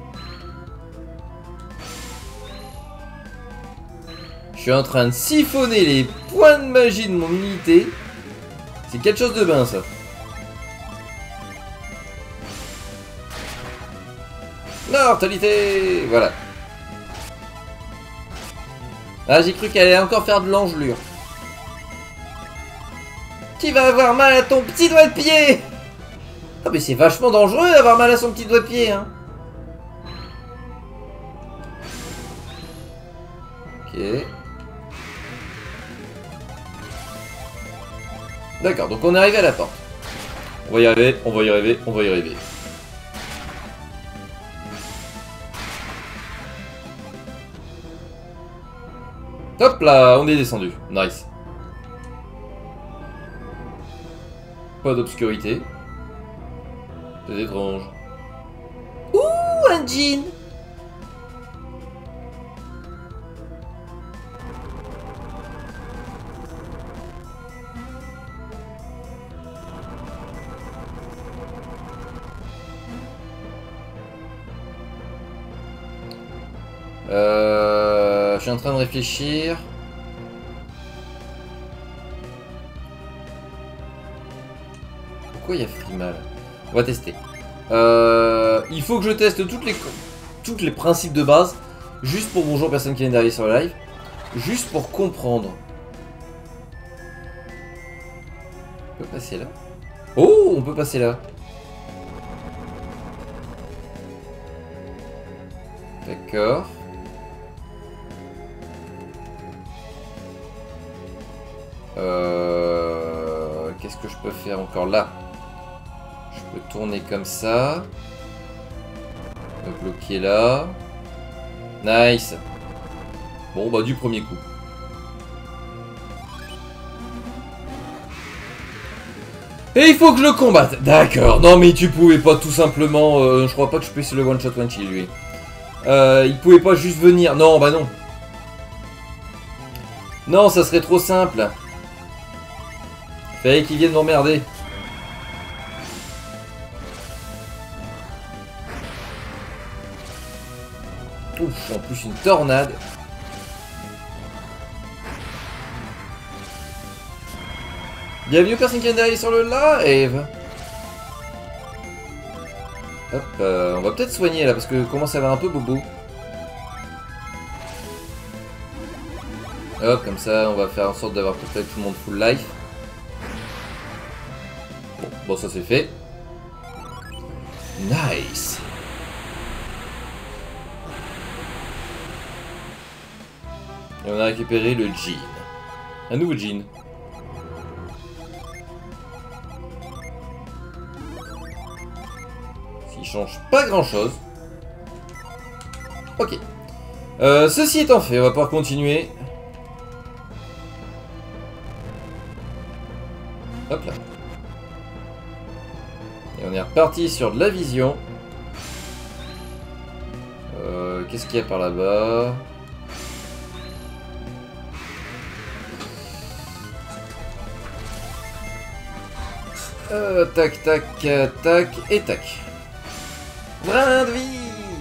Je suis en train de siphonner les points de magie de mon unité. C'est quelque chose de bien, ça. Mortalité. Voilà. Ah, j'ai cru qu'elle allait encore faire de l'engelure. Tu vas avoir mal à ton petit doigt de pied. Ah mais c'est vachement dangereux d'avoir mal à son petit doigt de pied, hein. Ok. D'accord, donc on est arrivé à la porte. On va y arriver, on va y arriver, on va y arriver. Hop là, on est descendu. Nice. Pas d'obscurité. C'est étrange. Ouh, un jean. Euh, je suis en train de réfléchir. Pourquoi il y a Frimal? On va tester. Euh, il faut que je teste toutes les, toutes les principes de base. Juste pour bonjour personne qui vient d'arriver sur le live. Juste pour comprendre. On peut passer là. Oh, on peut passer là. D'accord. Euh, Qu'est-ce que je peux faire encore là? Je peux tourner comme ça. Me bloquer là. Nice. Bon bah du premier coup. Et il faut que je le combatte. D'accord. Non mais tu pouvais pas tout simplement... Euh, je crois pas que je puisse le one shot one kill lui. Euh, il pouvait pas juste venir. Non bah non. Non, ça serait trop simple. Fallait qu'ils viennent m'emmerder. Ouf, en plus une tornade. Bienvenue aux personnes qui viennent d'aller sur le live. Hop, euh, on va peut-être soigner là parce que commence à avoir un peu bobo. Hop, comme ça on va faire en sorte d'avoir peut-être tout le monde full life. Bon, bon ça c'est fait. Nice. Et on a récupéré le jean. Un nouveau jean. S'il change pas grand chose. Ok. Euh, ceci étant fait, on va pouvoir continuer. Hop là. Et on est reparti sur de la vision. Euh, Qu'est-ce qu'il y a par là-bas? Euh, tac, tac, tac, et tac. Brin de vie.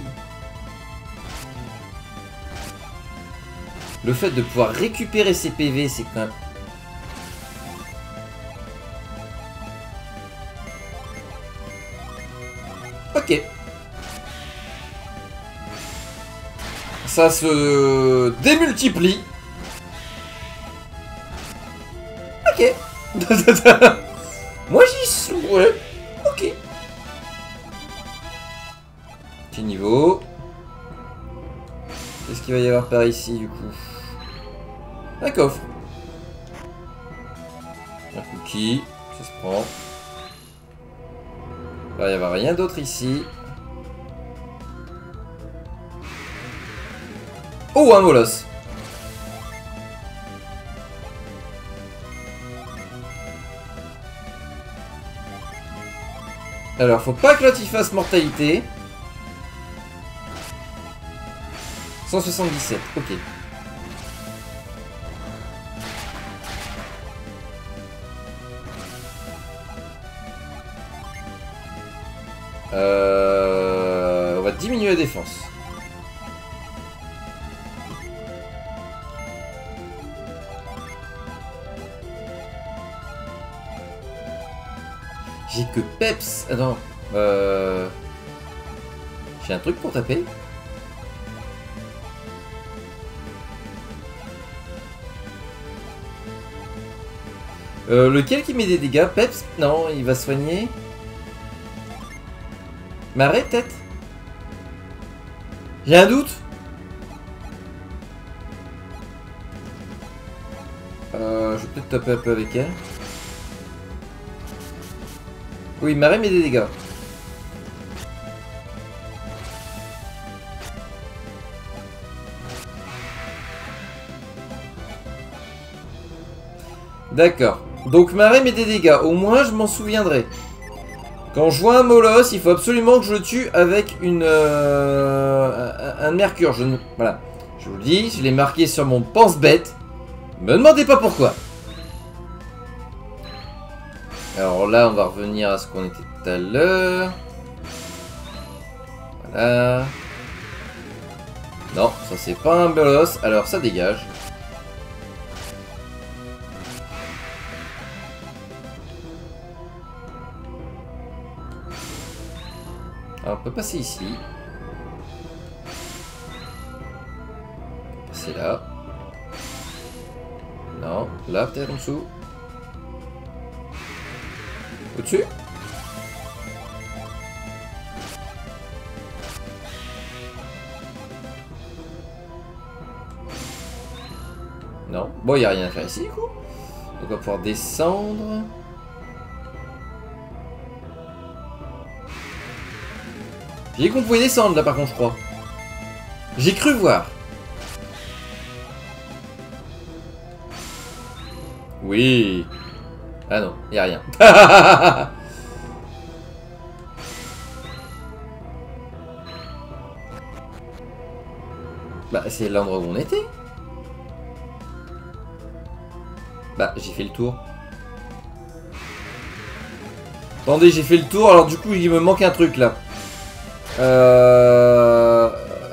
Le fait de pouvoir récupérer ses P V, c'est quand même... Ok. Ça se démultiplie. Ok. Moi j'y suis. Ouais. Ok. Petit niveau. Qu'est-ce qu'il va y avoir par ici du coup? Un coffre. Un cookie. Ça se prend. Il va y avoir rien d'autre ici. Oh, un molosse. Alors, faut pas que l'autre il fasse mortalité. cent soixante-dix-sept, ok. Euh, on va diminuer la défense. J'ai que Peps. Attends. Euh... J'ai un truc pour taper. Euh, lequel qui met des dégâts? Peps? Non, il va soigner. Marais, peut-être? J'ai un doute. Euh, je vais peut-être taper un peu avec elle. Oui, Marais met des dégâts. D'accord. Donc Marais met des dégâts. Au moins, je m'en souviendrai. Quand je vois un molosse, il faut absolument que je le tue avec une euh, un, un mercure. Je ne... Voilà. Je vous le dis, je l'ai marqué sur mon pense-bête. Me demandez pas pourquoi. Alors là, on va revenir à ce qu'on était tout à l'heure. Voilà. Non, ça c'est pas un molosse. Alors ça dégage. Alors on peut passer ici. On peut passer là. Non, là peut-être en dessous. Au-dessus? Non. Bon, il n'y a rien à faire ici du coup. Donc on va pouvoir descendre. J'ai dit qu'on pouvait descendre là par contre, je crois. J'ai cru voir. Oui. Ah non, il n'y a rien. Bah c'est l'endroit où on était. Bah, j'ai fait le tour. Attendez, j'ai fait le tour, alors du coup, il me manque un truc, là. Euh...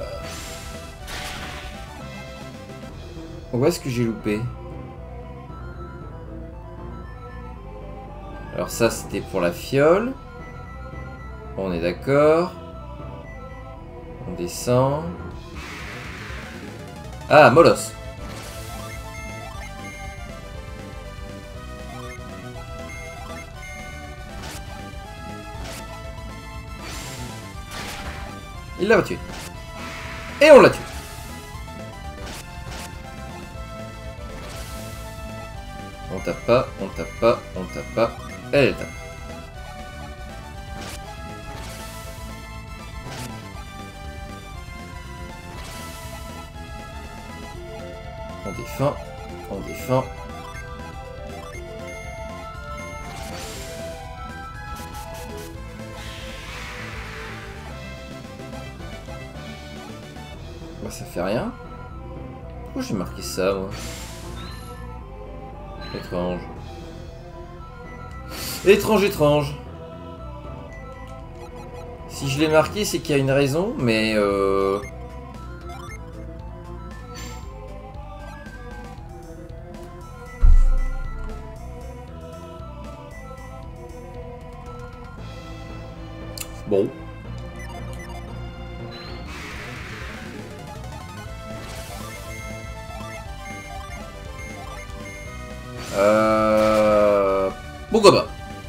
Où est-ce que j'ai loupé? Alors ça, c'était pour la fiole. On est d'accord. On descend. Ah, Molos. Il l'a tué. Et on l'a tué. On tape pas, on tape pas, on tape pas. Elle, elle tape. On défend, on défend. Bah, ça fait rien. Pourquoi j'ai marqué ça, moi? Étrange. Étrange, étrange. Si je l'ai marqué, c'est qu'il y a une raison, mais euh... bon. Euh... Pourquoi pas?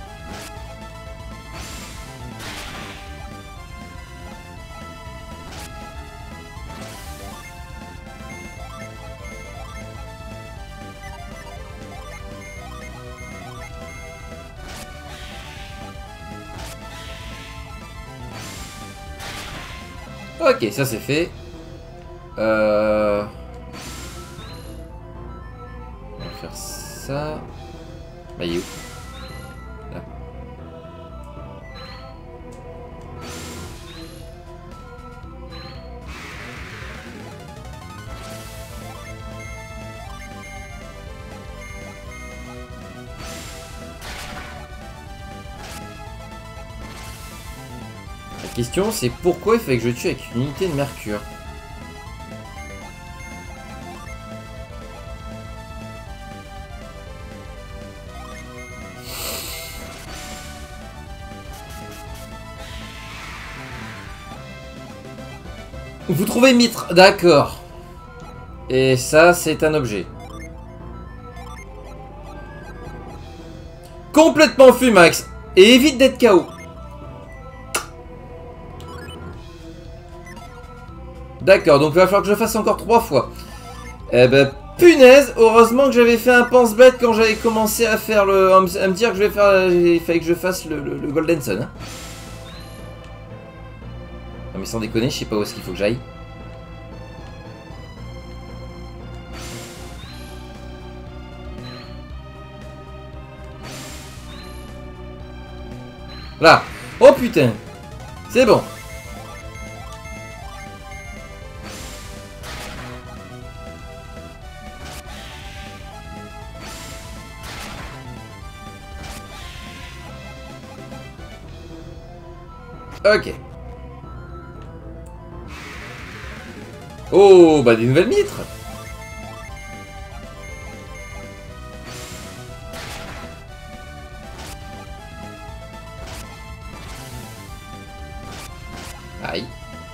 Ok, ça c'est fait. Euh... On va faire ça. Bah, il est où? Là. La question c'est pourquoi il fallait que je tue avec une unité de mercure. Vous trouvez mitre, d'accord. Et ça, c'est un objet. Complètement fumax. Et évite d'être K O. D'accord, donc il va falloir que je fasse encore trois fois. Eh ben, punaise, heureusement que j'avais fait un pense-bête quand j'avais commencé à faire le... à me dire que je vais faire... il fallait que je fasse le, le, le Golden Sun. Hein. Non mais sans déconner, je sais pas où est-ce qu'il faut que j'aille. Là. Oh putain. C'est bon. Ok. Oh, bah des nouvelles mitres. Aïe.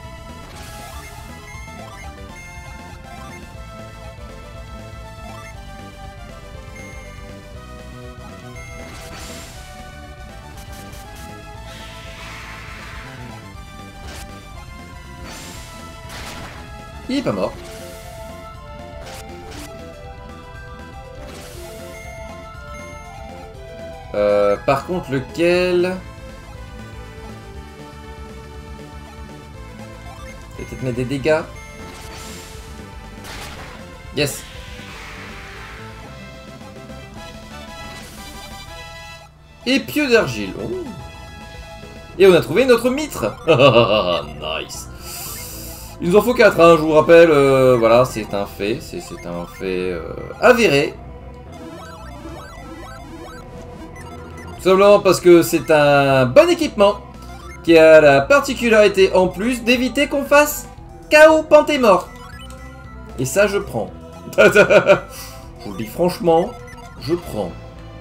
Il est pas mort. Euh, par contre, lequel... Peut-être mettre des dégâts. Yes. Et pieu d'argile. Oh. Et on a trouvé notre mitre. Nice. Il nous en faut quatre, hein, je vous rappelle. Euh, voilà, c'est un fait. C'est un fait euh, avéré. Tout simplement parce que c'est un bon équipement qui a la particularité en plus d'éviter qu'on fasse K O Pantémort. Et ça, je prends. Je vous le dis franchement, je prends.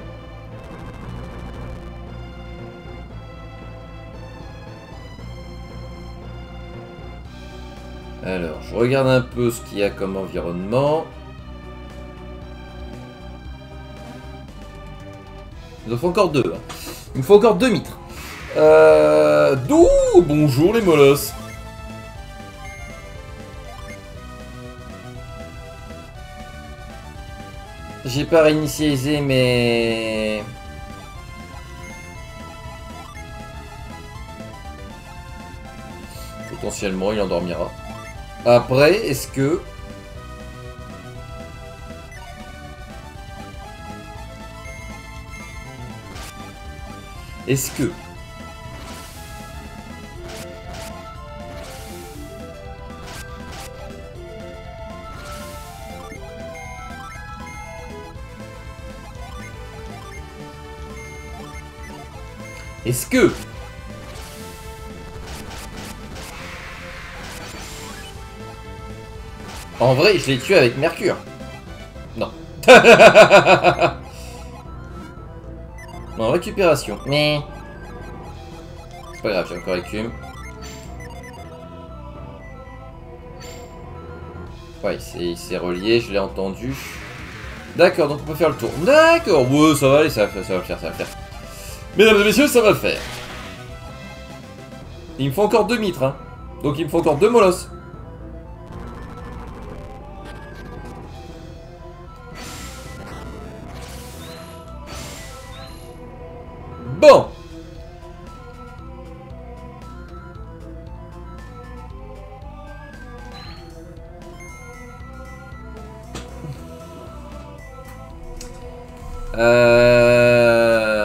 Alors, je regarde un peu ce qu'il y a comme environnement. Il en faut encore deux. Hein. Il me faut encore deux mitres. Euh... D'où bonjour les molosses. J'ai pas réinitialisé mais... Potentiellement il endormira. Après, est-ce que... Est-ce que... Est-ce que... En vrai, je l'ai tué avec Mercure. Non. En récupération. Mais... C'est pas grave, j'ai encore écume. Ouais, il s'est relié, je l'ai entendu. D'accord, donc on peut faire le tour. D'accord, ouais, ça va aller, ça va, ça va le faire, ça va le faire. Mesdames et messieurs, ça va le faire. Il me faut encore deux mitres, hein. Donc il me faut encore deux molosses. Bon. Euh...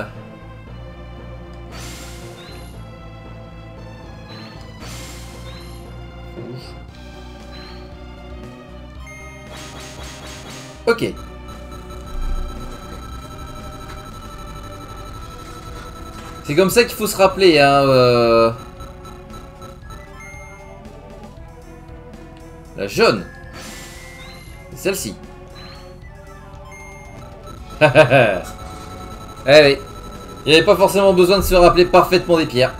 Ok. C'est comme ça qu'il faut se rappeler, hein. Euh... La jaune. C'est celle-ci. Allez. Il n'y avait pas forcément besoin de se rappeler parfaitement des pierres.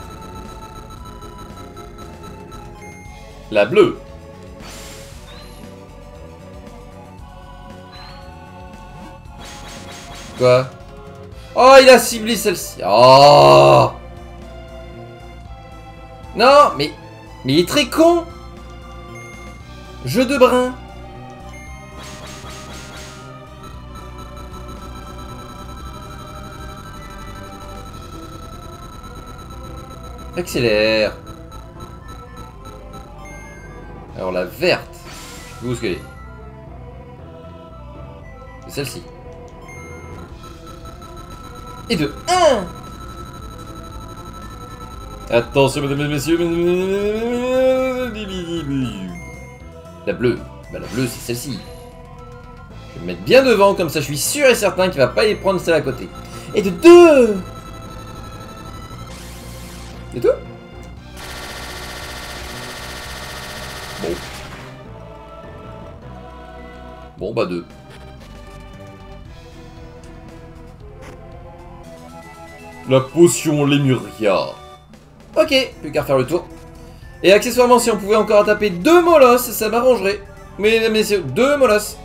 La bleue. Quoi? Oh, il a ciblé celle-ci. Oh. Non, mais... Mais il est très con. Jeu de brin. Accélère. Alors la verte. Je sais plus où ce qu'elle est. C'est celle-ci. Et de un. Attention mesdames et messieurs. La bleue. Bah la bleue c'est celle-ci. Je vais me mettre bien devant comme ça je suis sûr et certain qu'il va pas y prendre celle à côté. Et de deux. C'est tout? Bon. Bon bah deux. La potion Lemuria. Ok, plus qu'à refaire le tour. Et accessoirement, si on pouvait encore taper deux molosses, ça m'arrangerait. Mesdames et messieurs, deux molosses.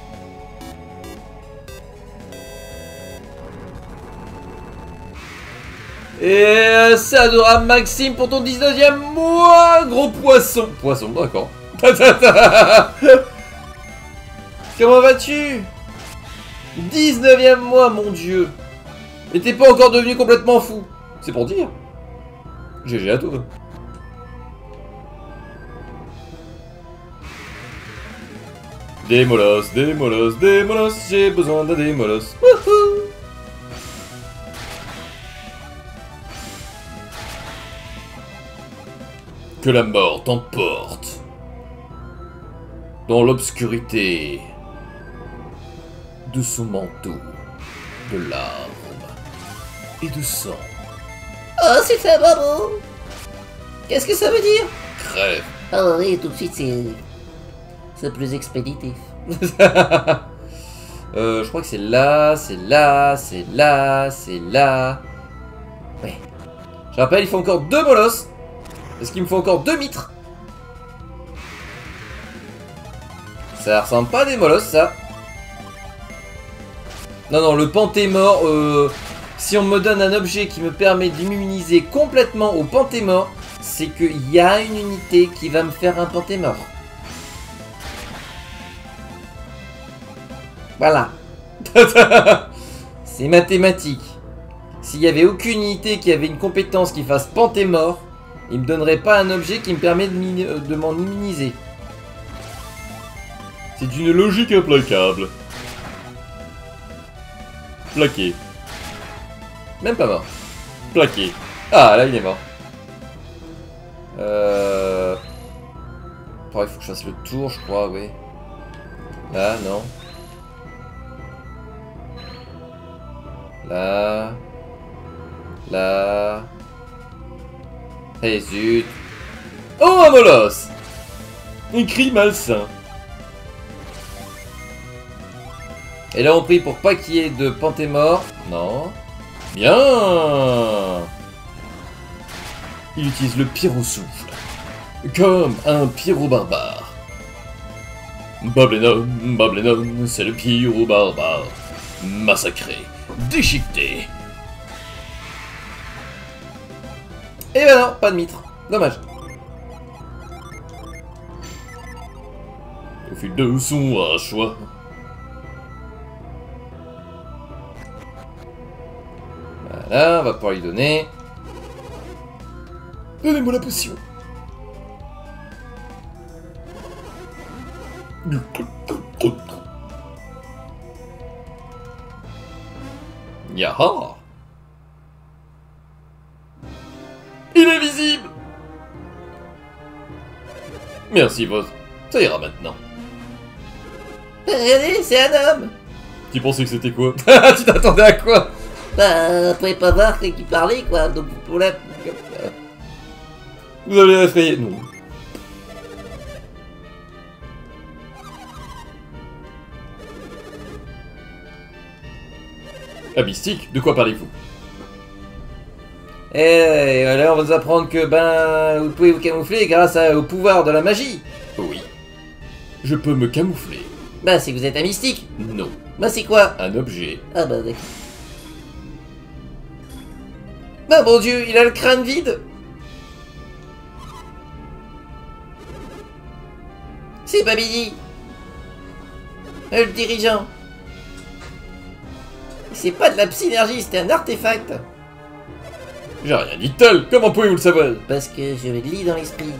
Et c'est adorable Maxime pour ton dix-neuvième mois, gros poisson. Poisson, d'accord. Comment vas-tu? dix-neuvième mois, mon dieu. Et t'es pas encore devenu complètement fou. C'est pour dire. G G à toi. Des molosses, des molosses, des molosses. J'ai besoin de des molosses. Wouhou. Que la mort t'emporte dans l'obscurité de son manteau de larmes. et de sang. Oh, c'est ça, bravo. Qu'est-ce que ça veut dire? Crève. Ah oui, tout de suite, c'est... C'est plus expéditif. euh, je crois que c'est là, c'est là, c'est là, c'est là. Ouais. Je rappelle, il faut encore deux molosses. Parce qu'il me faut encore deux mitres. Ça ressemble pas à des molosses, ça. Non, non, le pantémort, euh, si on me donne un objet qui me permet d'immuniser complètement au pantémort, c'est qu'il y a une unité qui va me faire un pantémort. Voilà. C'est mathématique. S'il y avait aucune unité qui avait une compétence qui fasse pantémort, il me donnerait pas un objet qui me permet de, de m'en immuniser. C'est une logique implacable. Plaqué. Même pas mort. Plaqué. Ah, là, il est mort. Euh... Oh, il faut que je fasse le tour, je crois, oui. Là, non. Là. Là. Eh zut. Oh, un molosse! Un cri malsain. Et là on prie pour pas qu'il y ait de pantémort. Non. Bien. Il utilise le pyrosouffle. Comme un pyro-barbare. Bablenon, Bablenon, c'est le pyro-barbare. Massacré, déchiqueté. Et ben non, pas de mitre. Dommage. Au fil de son choix. Voilà, on va pouvoir lui donner. Donnez-moi la potion. Yaha. Il est visible. Merci, Voz. Ça ira maintenant. Regardez, c'est un homme. Tu pensais que c'était quoi? Tu t'attendais à quoi? Bah, vous pouvez pas voir qui parlait, quoi, donc pour la... Vous allez effrayer, non. Ah, mystique, de quoi parlez-vous? Eh, là, on va nous apprendre que, ben, vous pouvez vous camoufler grâce à, au pouvoir de la magie. Oui. Je peux me camoufler. Bah, c'est que vous êtes un mystique. Non. Bah, c'est quoi? Un objet. Ah bah, d'accord. Bah, mon Dieu, il a le crâne vide. C'est Babidi. Le dirigeant. C'est pas de la synergie, c'était un artefact. J'ai rien dit de tel. Comment pouvez-vous le savoir? Parce que je le lis dans l'esprit.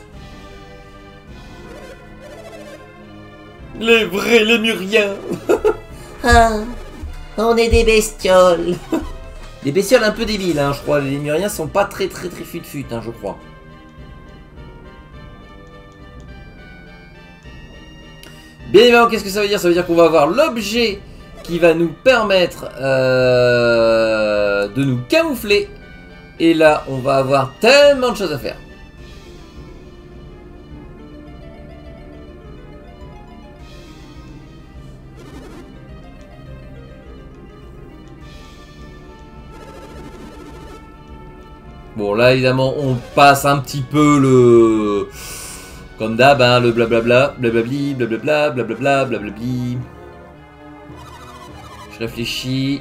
Les vrais lémuriens. Ah, on est des bestioles. Des bestioles un peu débiles, hein, je crois. Les lémuriens sont pas très très très fut-fut, hein, je crois. Bien évidemment, qu'est-ce que ça veut dire? Ça veut dire qu'on va avoir l'objet qui va nous permettre euh, de nous camoufler. Et là, on va avoir tellement de choses à faire. Bon, là, évidemment, on passe un petit peu le... Comme d'hab, hein, le blablabla, blablabli, blablabla, blablabla, blablabli. Je réfléchis.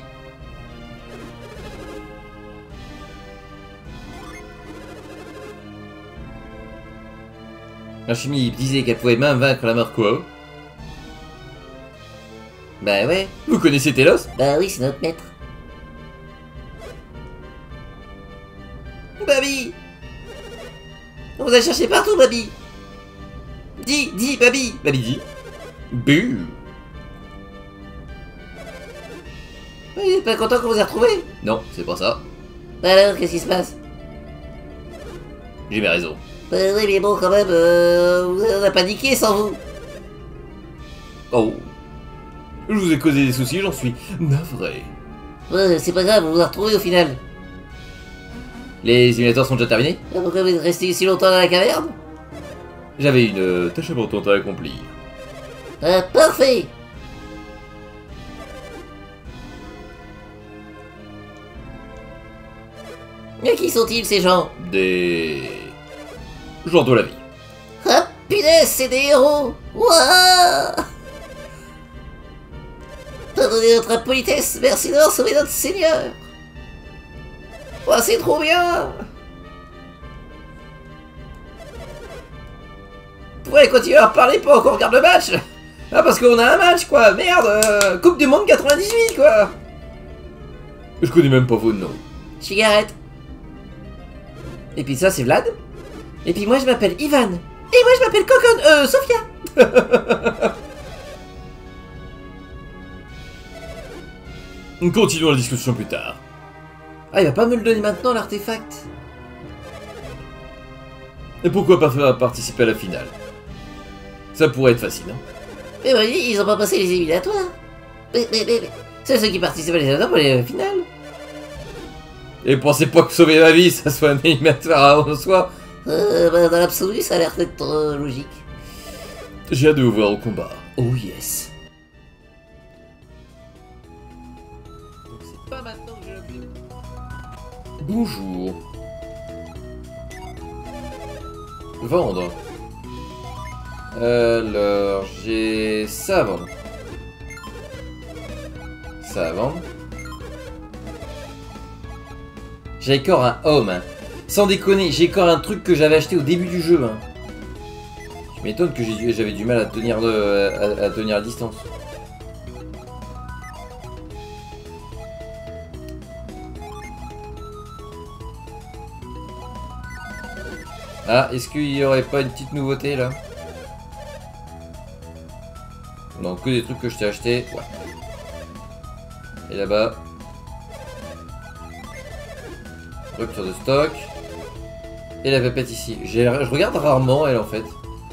Archimie disait qu'elle pouvait même vaincre la mort quoi. Bah ouais. Vous connaissez Télos? Bah oui, c'est notre maître. Babi! On vous a cherché partout, Babi! Dis, dis, Babi! Babi dit. Buh! Vous êtes pas content qu'on vous ait retrouvé? Non, c'est pas ça. Bah alors, qu'est-ce qui se passe? J'ai mes raisons. Bah oui, mais bon, quand même, euh, on a paniqué sans vous. Oh. Je vous ai causé des soucis, j'en suis navré. Ouais, c'est pas grave, on vous a retrouvé au final. Les simulateurs sont déjà terminés? Pourquoi vous êtes resté si longtemps dans la caverne? J'avais une euh, tâche importante à accomplir. Ah, parfait. Mais qui sont-ils ces gens? Des... gens de la vie. Ah punaise, c'est des héros. Ouah. Pardonnez notre impolitesse, merci d'avoir sauvé notre seigneur. Ouah, c'est trop bien. Vous pourrez continuer à reparler pendant qu'on regarde le match. Ah, parce qu'on a un match, quoi. Merde, euh, Coupe du Monde quatre-vingt-dix-huit, quoi. Je connais même pas vos noms. Cigarette. Et puis ça, c'est Vlad. Et puis moi, je m'appelle Ivan. Et moi, je m'appelle Cocon, euh, Sofia. Continuons la discussion plus tard. Ah, il va pas me le donner maintenant, l'artefact. Et pourquoi pas faire participer à la finale? Ça pourrait être facile, hein. Mais oui, ils ont pas passé les éliminatoires. Mais, mais, mais, mais. C'est ceux qui participent à les éliminatoires pour les finales. Et pensez pas que sauver ma vie, ça soit un éliminatoire en soi. Euh, bah, dans l'absolu, ça a l'air d'être euh, logique. J'ai hâte de vous voir au combat. Oh yes. Donc c'est pas maintenant que j'ai le but. Bonjour. Vendre. Alors, j'ai ça à vendre. Ça à vendre. J'ai encore un homme. Hein. Sans déconner, j'ai encore un truc que j'avais acheté au début du jeu. Hein. Je m'étonne que j'avais du mal à tenir, de, à, à tenir à distance. Ah, est-ce qu'il y aurait pas une petite nouveauté là? Non, que des trucs que je t'ai acheté. Ouais. Et là-bas. Rupture de stock. Et la pépette ici. Je regarde rarement elle en fait.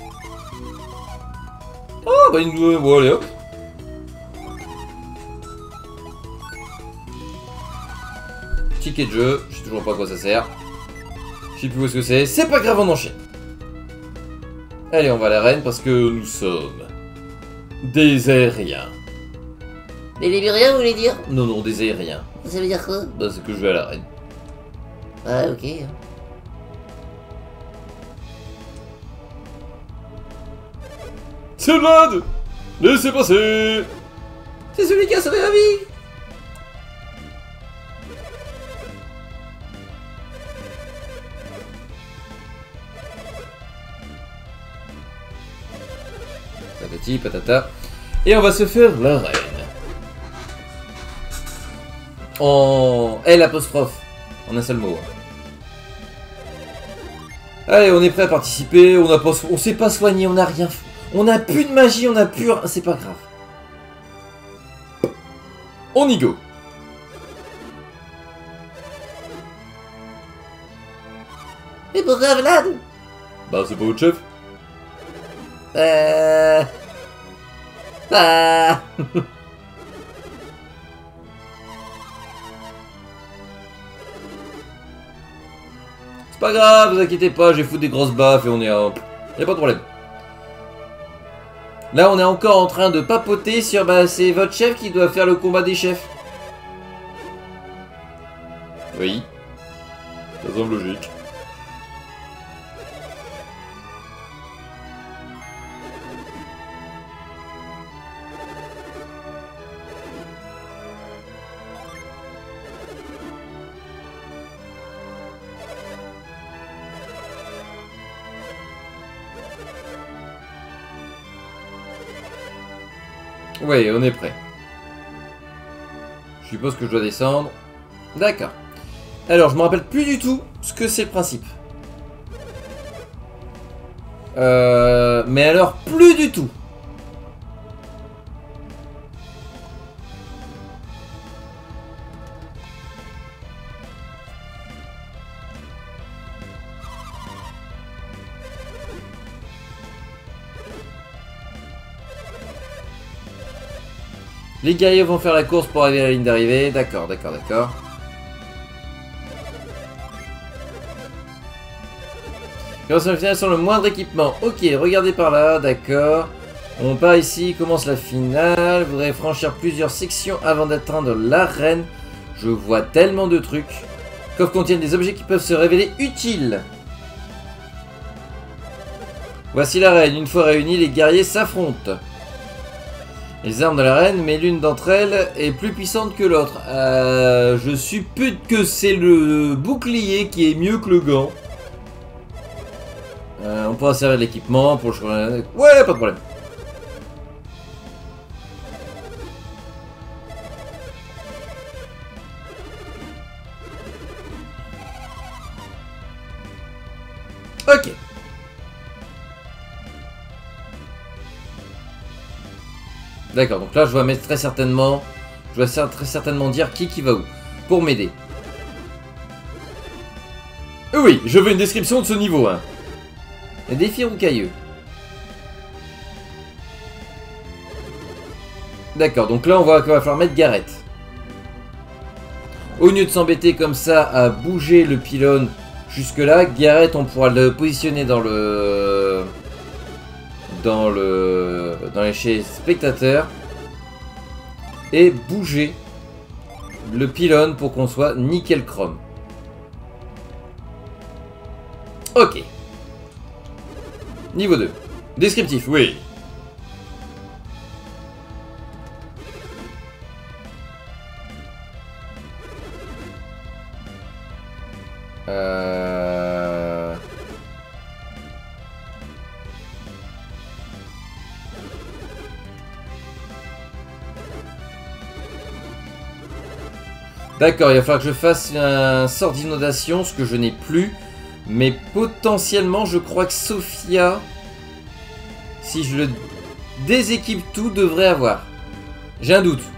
Oh bah une nouvelle. Bon allez hop. Ticket de jeu. Je sais toujours pas à quoi ça sert. Je sais plus où est-ce que c'est. C'est pas grave, on enchaîne. Allez, on va à l'arène parce que nous sommes des aériens. Les Lémuriens, vous voulez dire? Non, non, des aériens. Ça veut dire quoi? Bah, c'est que je vais à l'arène. Ah, ok. C'est Vlad! Laissez passer! C'est celui qui a sauvé ma vie! Patati patata. Et on va se faire l'arène. En L apostrophe. En un seul mot. Allez, on est prêt à participer. On a pas, on s'est pas soigné, on a rien. On a plus de magie, on a plus. C'est pas grave. On y go. Et pourquoi Vlad? Bah, c'est pas votre chef. Euh... Ah... C'est pas grave, vous inquiétez pas, je vais foutre des grosses baffes et on est à... Y'a pas de problème. Là, on est encore en train de papoter sur... Bah, c'est votre chef qui doit faire le combat des chefs. Oui. Ça semble logique. Oui, on est prêt. Je suppose que je dois descendre. D'accord. Alors, je me rappelle plus du tout ce que c'est le principe. Euh, mais alors, plus du tout. Les guerriers vont faire la course pour arriver à la ligne d'arrivée. D'accord, d'accord, d'accord. Commence la finale sans le moindre équipement. Ok, regardez par là, d'accord. On part ici, commence la finale. Vous devrez franchir plusieurs sections avant d'atteindre l'arène. Je vois tellement de trucs. Coffres contiennent des objets qui peuvent se révéler utiles. Voici l'arène. Une fois réunis, les guerriers s'affrontent. Les armes de l'arène, mais l'une d'entre elles est plus puissante que l'autre. Euh, je suppute que c'est le bouclier qui est mieux que le gant. Euh, on pourra servir de l'équipement pour le... Ouais, pas de problème. Ok. D'accord, donc là je dois mettre très certainement... Je dois très certainement dire qui qui va où. Pour m'aider. Oui, je veux une description de ce niveau un. Les défis roucailleux. D'accord, donc là on va, on va falloir mettre Gareth. Au lieu de s'embêter comme ça à bouger le pylône jusque là, Gareth on pourra le positionner dans le... Dans le... Dans les chez spectateurs. Et bouger le pylône pour qu'on soit nickel chrome. Ok. Niveau deux. Descriptif, oui. Euh... D'accord, il va falloir que je fasse un sort d'inondation, ce que je n'ai plus. Mais potentiellement, je crois que Sophia, si je le déséquipe tout, devrait avoir. J'ai un doute.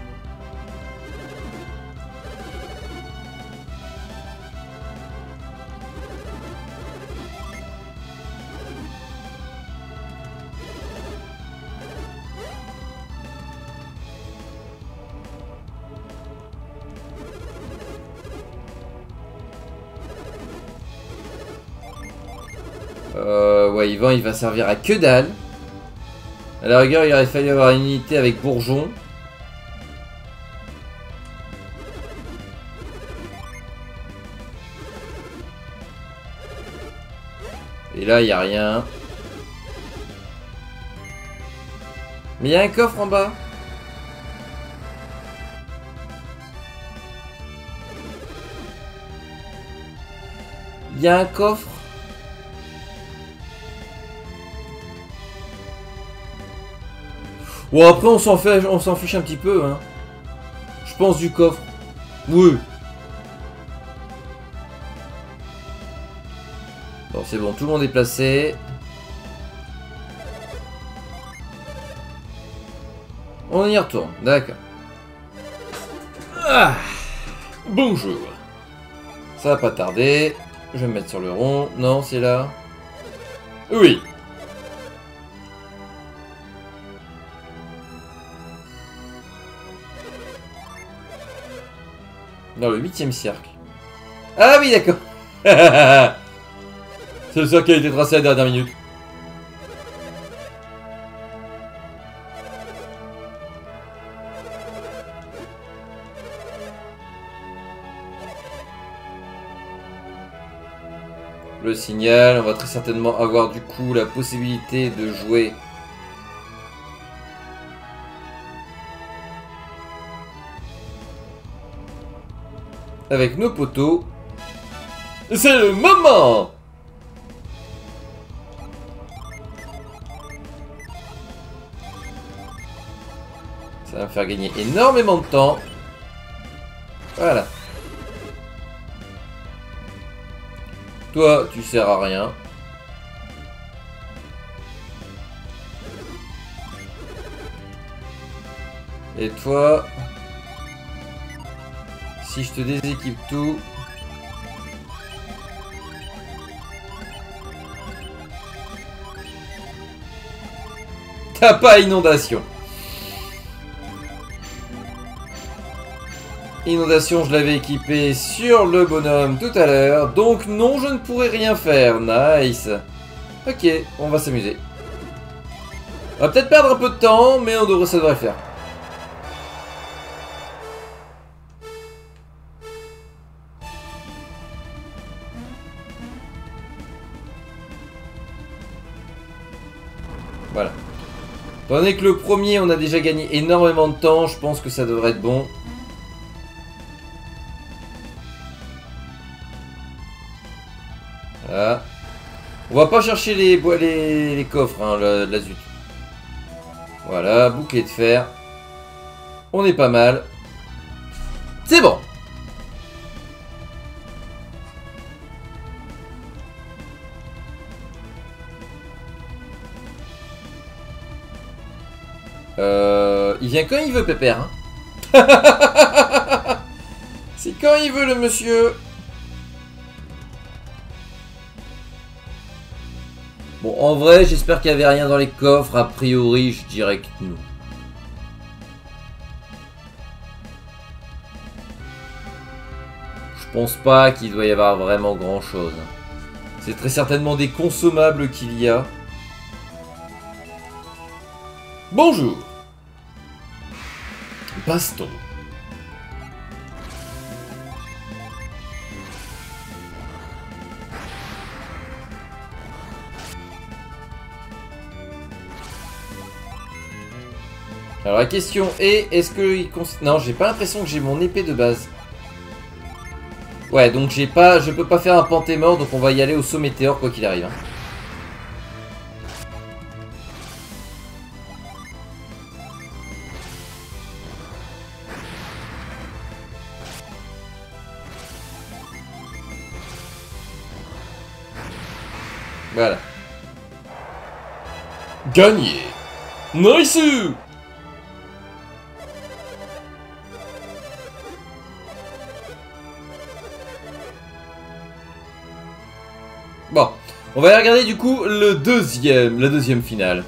Euh, ouais, Yvan, il va servir à que dalle. À la rigueur, il aurait fallu avoir une unité avec Bourgeon. Et là, il n'y a rien. Mais il y a un coffre en bas. Il y a un coffre. Bon, après on s'en fait, on s'en fiche un petit peu, hein. Je pense du coffre. Oui. Bon, c'est bon, tout le monde est placé. On y retourne, d'accord. Ah, bonjour. Ça va pas tarder. Je vais me mettre sur le rond. Non, c'est là. Oui. Dans le huitième cercle. Ah oui, d'accord. C'est ça qui a été tracé à la dernière minute. Le signal, on va très certainement avoir du coup la possibilité de jouer avec nos poteaux. C'est le moment! Ça va me faire gagner énormément de temps. Voilà. Toi, tu sers à rien. Et toi... Si je te déséquipe tout... T'as pas inondation. Inondation, je l'avais équipé sur le bonhomme tout à l'heure. Donc non, je ne pourrai rien faire. Nice. Ok, on va s'amuser. On va peut-être perdre un peu de temps, mais on devrait, ça devrait le faire. Voilà. Étant donné que le premier, on a déjà gagné énormément de temps, je pense que ça devrait être bon. Voilà. On va pas chercher les, les, les coffres, hein, la, la zut. Voilà, bouclier de fer. On est pas mal. C'est bon. Euh, il vient quand il veut, Pépère. Hein. C'est quand il veut, le monsieur. Bon, en vrai, j'espère qu'il n'y avait rien dans les coffres. A priori, je dirais que non. Je pense pas qu'il doit y avoir vraiment grand chose. C'est très certainement des consommables qu'il y a. Bonjour. Baston. Alors la question est, est-ce que il cons... Non, j'ai pas l'impression que j'ai mon épée de base. Ouais, donc j'ai pas, je peux pas faire un pantémort, donc on va y aller au saut météore quoi qu'il arrive. Hein. Voilà. Gagné. Nice. Bon, on va aller regarder du coup le deuxième, la deuxième finale.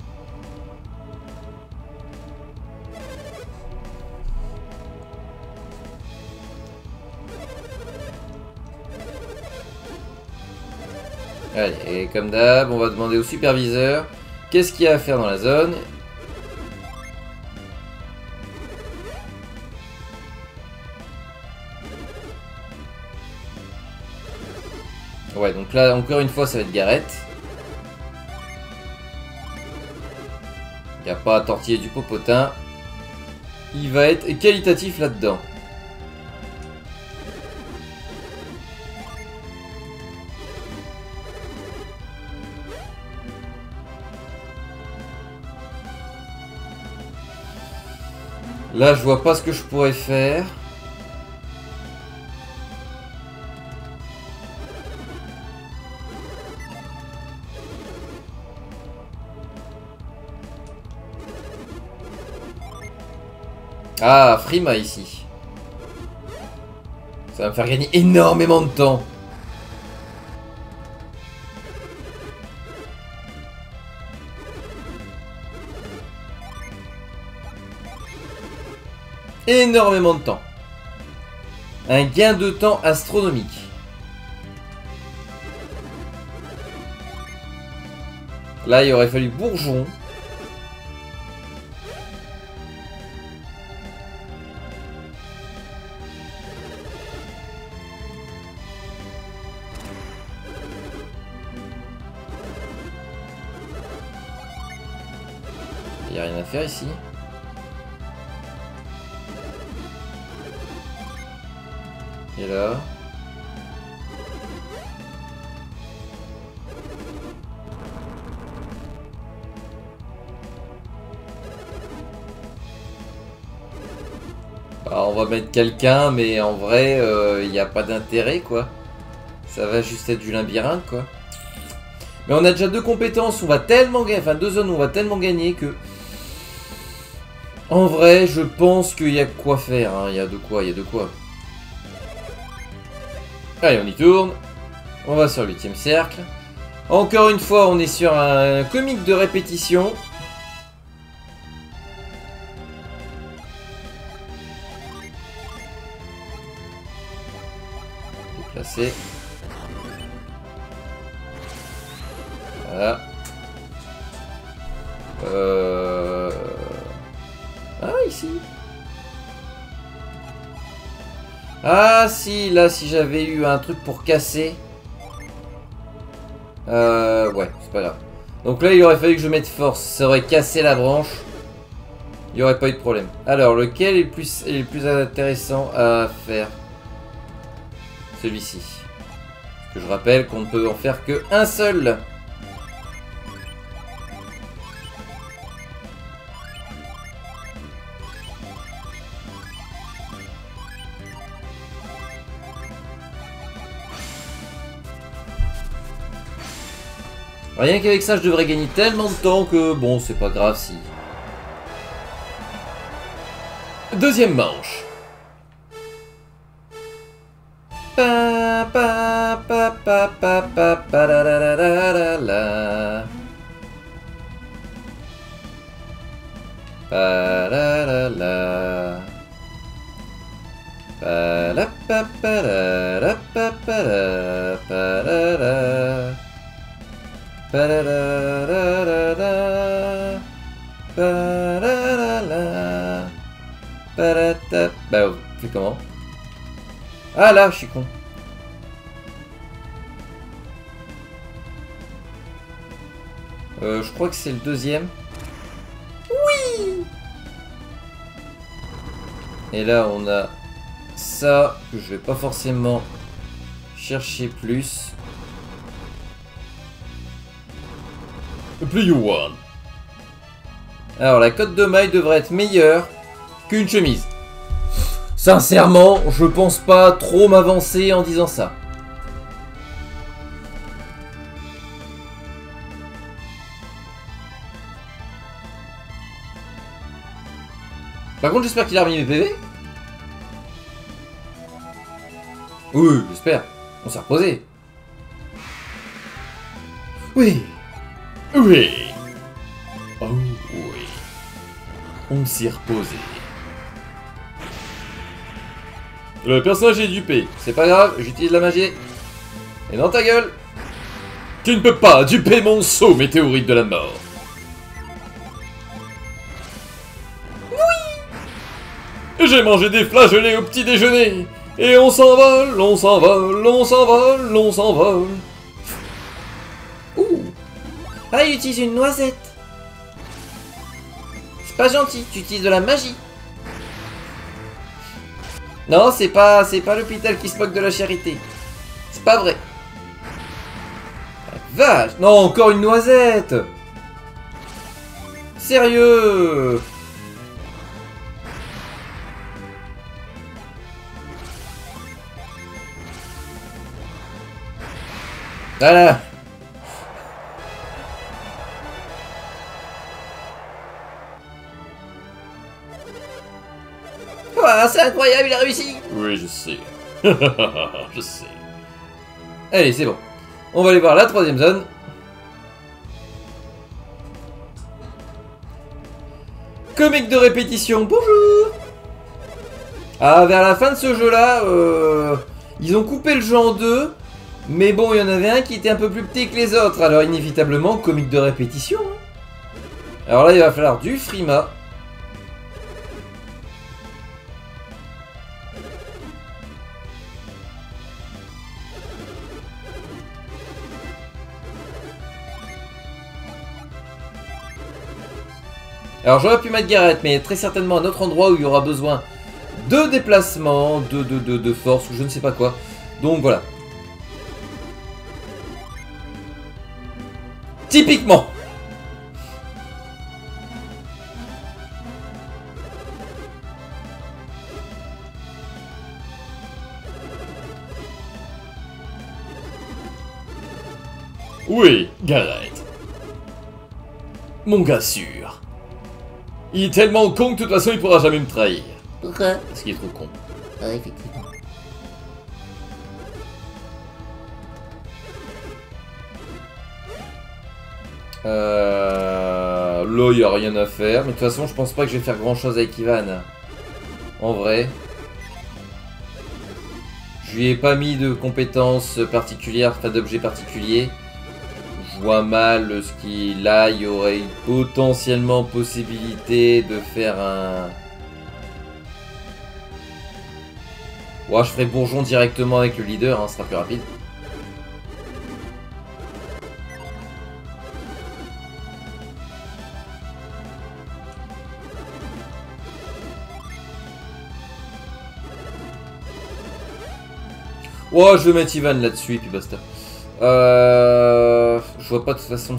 Allez, et comme d'hab, on va demander au superviseur qu'est-ce qu'il y a à faire dans la zone. Ouais, donc là, encore une fois, ça va être Gareth. Il n'y a pas à tortiller du popotin. Il va être qualitatif là-dedans. Là, je vois pas ce que je pourrais faire. Ah, Frima ici. Ça va me faire gagner énormément de temps. Énormément de temps. Un gain de temps astronomique. Là, il aurait fallu Bourgeon. Il n'y a rien à faire ici. Et là. Alors, on va mettre quelqu'un, mais en vrai, il euh, n'y a pas d'intérêt, quoi. Ça va juste être du labyrinthe, quoi. Mais on a déjà deux compétences, on va tellement gagner, enfin deux zones où on va tellement gagner que... En vrai, je pense qu'il y a quoi faire, hein. Il y a de quoi, il y a de quoi. Allez, on y tourne. On va sur le huitième cercle. Encore une fois, on est sur un comique de répétition. Passer. Voilà. Euh... Ah, ici. Ah, si, là, si j'avais eu un truc pour casser. Euh... Ouais, c'est pas grave. Donc là, il aurait fallu que je mette force. Ça aurait cassé la branche. Il n'y aurait pas eu de problème. Alors, lequel est le plus, est le plus intéressant à faire? Celui-ci. Parce que je rappelle qu'on ne peut en faire que un seul. Rien qu'avec ça, je devrais gagner tellement de temps que bon, c'est pas grave si. Deuxième manche. Pa pa pa pa pa pa pa la la la la la la. Pa la la la. Pa la pa pa la la pa pa la pa la la. Pa la la la la la. Pa la la la. Pa la ta. Bah, fais comment? Ah là, je suis con. Euh, je crois que c'est le deuxième. Oui. Et là, on a ça que je vais pas forcément chercher plus. Play you one. Alors, la cote de maille devrait être meilleure qu'une chemise. Sincèrement, je pense pas trop m'avancer en disant ça. Par contre, j'espère qu'il a remis mes P V. Oui, j'espère. On s'est reposé. Oui. Oui. Oh oui. On s'est reposé. Le personnage est dupé. C'est pas grave, j'utilise la magie. Et dans ta gueule. Tu ne peux pas duper mon saut météorite de la mort. Oui. J'ai mangé des flageolets au petit déjeuner. Et on s'envole, on s'envole, on s'envole, on s'envole. Ouh. Ah, il utilise une noisette. C'est pas gentil, tu utilises de la magie. Non, c'est pas, c'est pas l'hôpital qui se moque de la charité. C'est pas vrai. La vache. Non, encore une noisette. Sérieux. Voilà. Ouah, c'est incroyable, il a réussi. Oui, je sais. Je sais. Allez, c'est bon. On va aller voir la troisième zone. Comique de répétition, bonjour. Ah, vers la fin de ce jeu-là, euh, ils ont coupé le jeu en deux. Mais bon, il y en avait un qui était un peu plus petit que les autres. Alors, inévitablement, comique de répétition. Alors là, il va falloir du frima. Alors j'aurais pu mettre Garrett, mais très certainement un autre endroit où il y aura besoin de déplacement, de, de, de, de force, ou je ne sais pas quoi. Donc voilà. Typiquement. Oui, Garrett. Mon gars sûr. Il est tellement con que de toute façon il pourra jamais me trahir. Pourquoi? Parce qu'il est trop con. Ah, effectivement. Euh... Là, il n'y a rien à faire. Mais de toute façon, je pense pas que je vais faire grand chose avec Ivan. En vrai. Je lui ai pas mis de compétences particulières, enfin d'objets particuliers. Je vois mal ce qu'il a. Il y aurait une potentiellement possibilité de faire un... Ouais, je ferai bourgeon directement avec le leader, hein, ce sera plus rapide. Ouais, je vais mettre Ivan là-dessus et puis basta. Euh... Je vois pas de toute façon...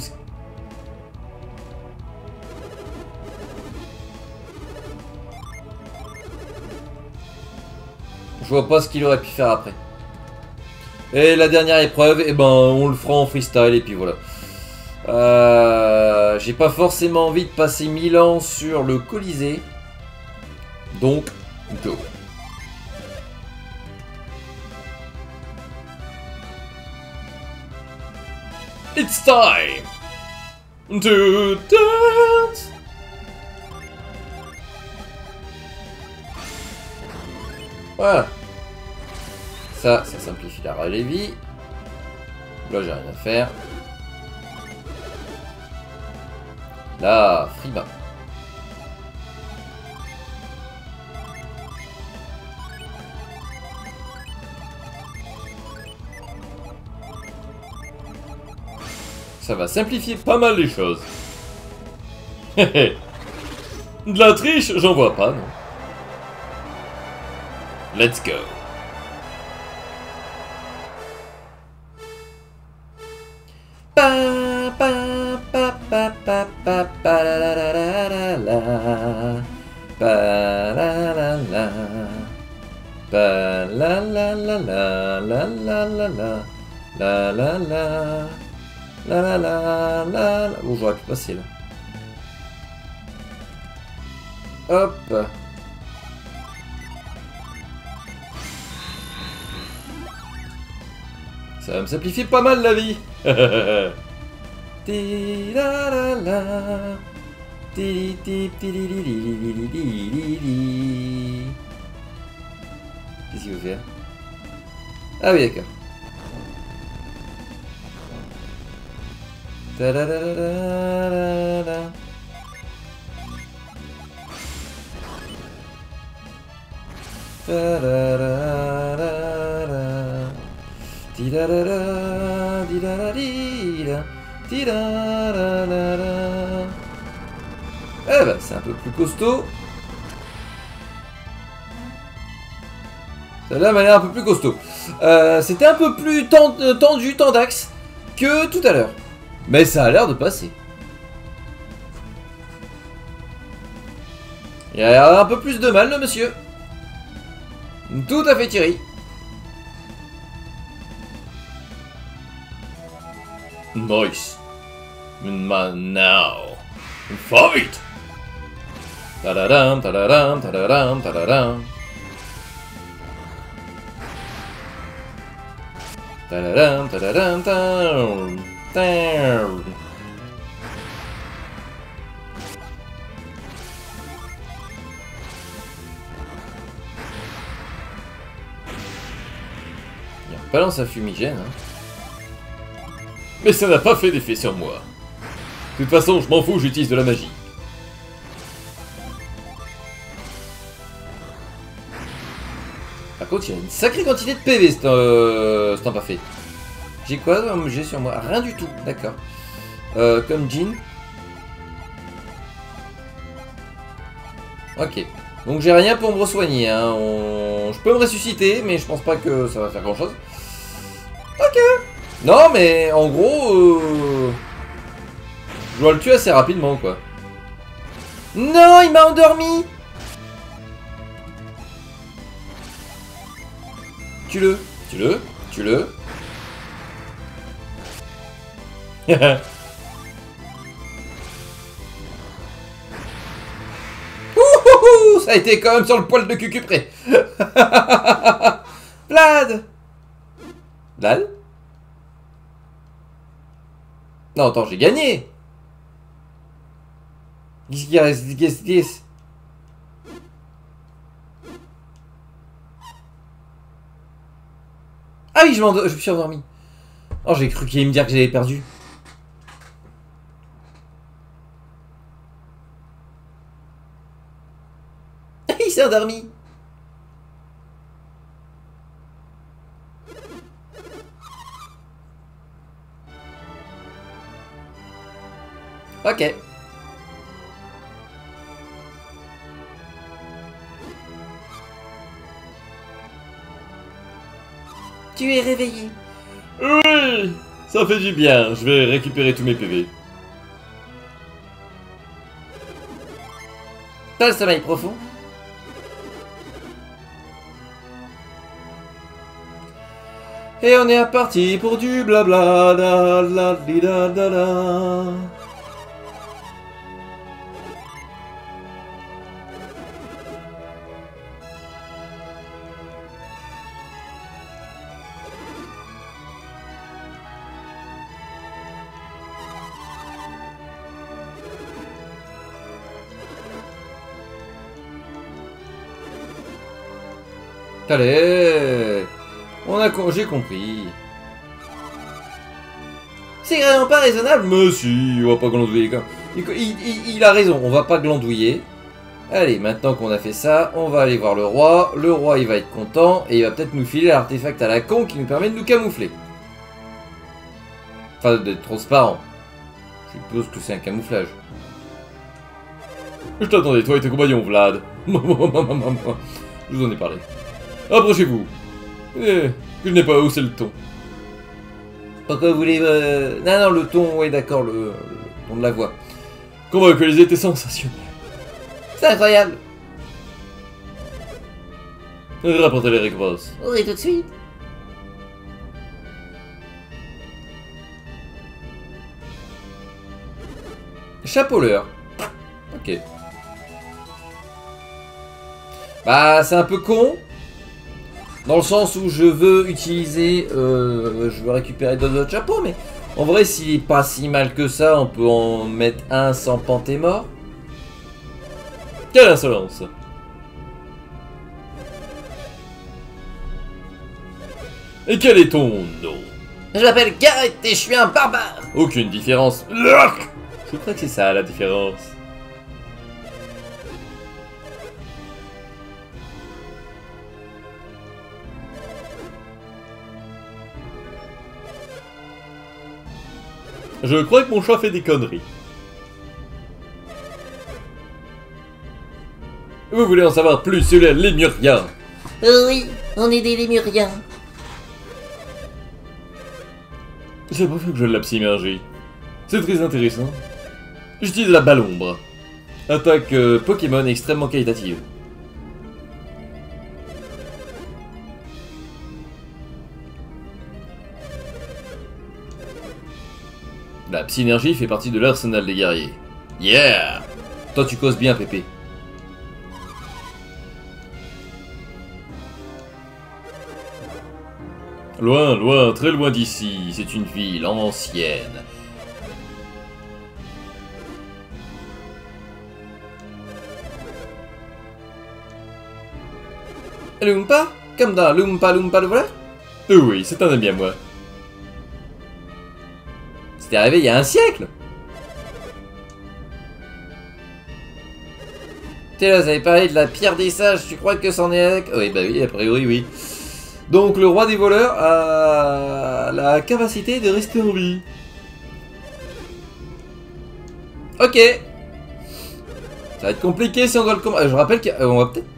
Je vois pas ce qu'il aurait pu faire après. Et la dernière épreuve, eh ben, on le fera en freestyle et puis voilà. Euh... J'ai pas forcément envie de passer mille ans sur le Colisée. Donc, go. It's time to dance. Voilà. Ça, ça simplifie la vie. Là, j'ai rien à faire. Là, Friba. Ça va simplifier pas mal les choses. De la triche, j'en vois pas, non. Let's go. Pa pa pa pa pa pa pa la la la la la pa la la la pa la la la la la la la la la la la la la la. Bon, j'aurais pu passer là. Hop. Ça va me simplifier pas mal la vie. Ti la la la. Ti ti ti li li li li li li li li. Qu'est-ce qu'il veut faire? Ah oui, d'accord. Ta da da da da da. Ta da da da da. Ti da da da, di da da di da, di da da da da. Eh ben, c'est un peu plus costaud. Celle-là m'a l'air un peu plus costaud. Euh, C'était un peu plus tendu, tendax que tout à l'heure. Mais ça a l'air de passer. Il a un peu plus de mal, le monsieur. Tout à fait, Thierry. Nice. Man now. Fight. Ta-da-dam, ta-da-dam, ta-da-dam, ta-da-dam. Ta-da-dam, ta-da-dam, ta-dam. Down. Il y a balance à fumigène. Hein. Mais ça n'a pas fait d'effet sur moi. De toute façon, je m'en fous, j'utilise de la magie. Par contre, il y a une sacrée quantité de P V, ce euh, temps pas fait. J'ai quoi comme j'ai sur moi? Rien du tout, d'accord. Euh, comme Jean. Ok. Donc j'ai rien pour me re-soigner. Hein. On... Je peux me ressusciter, mais je pense pas que ça va faire grand chose. Ok. Non, mais en gros... Euh... Je dois le tuer assez rapidement, quoi. Non, il m'a endormi. Tue-le. Tue-le. Tue-le. Ouhouhou, ça a été quand même sur le poil de cucu près. Vlad. Vlad. Non, attends, j'ai gagné. Qu'est-ce qu'il reste? Qu'est-ce qu'il reste? Ah oui, je, je me suis endormi. Oh, j'ai cru qu'il allait me dire que j'avais perdu. Il s'est endormi. Ok. Tu es réveillé. Oui, ça fait du bien. Je vais récupérer tous mes P V. T'as le sommeil profond. Et on est parti pour du blabla da la di da da da. Allez, on a j'ai compris. C'est vraiment pas raisonnable. Mais si, on va pas glandouiller quand il, il, il, il a raison, on va pas glandouiller. Allez, maintenant qu'on a fait ça, on va aller voir le roi. Le roi, il va être content et il va peut-être nous filer l'artefact à la con qui nous permet de nous camoufler. Enfin, d'être transparent. Je suppose que c'est un camouflage. Je t'attendais, toi et tes compagnons, Vlad. Je vous en ai parlé. Approchez-vous. Eh, je n'ai pas haussé le ton. Pourquoi vous voulez... Euh... Non, non, le ton, oui, d'accord, le, le ton de la voix. Comment vocaliser était sensationnel. C'est incroyable. Rapportez les récompenses. Oui, tout de suite. Chapeauleur. Ok. Bah, c'est un peu con. Dans le sens où je veux utiliser... Euh, je veux récupérer d'autres chapeaux, mais... En vrai, s'il est pas si mal que ça, on peut en mettre un sans panter mort. Quelle insolence! Et quel est ton nom? Je m'appelle Garrett et je suis un barbare. Aucune différence. Je crois que c'est ça la différence. Je crois que mon chat fait des conneries. Vous voulez en savoir plus sur les Lémuriens? Oui, on est des Lémuriens. C'est pas fait que je l'absimergie. C'est très intéressant. J'utilise la balombre. Attaque euh, Pokémon extrêmement qualitative. La psynergie fait partie de l'arsenal des guerriers. Yeah! Toi, tu causes bien, Pépé. Loin, loin, très loin d'ici, c'est une ville ancienne. Lumpa? Comme dans Lumpa Lumpa le voilà? Euh, oui, c'est un ami à moi. C'était arrivé il y a un siècle. T'es là, vous avez parlé de la pierre des sages, tu crois que c'en est avec... Oui, bah oui, a priori, oui. Donc le roi des voleurs a la capacité de rester en vie. Ok. Ça va être compliqué si on doit le combattre. Je rappelle qu'on va peut-être...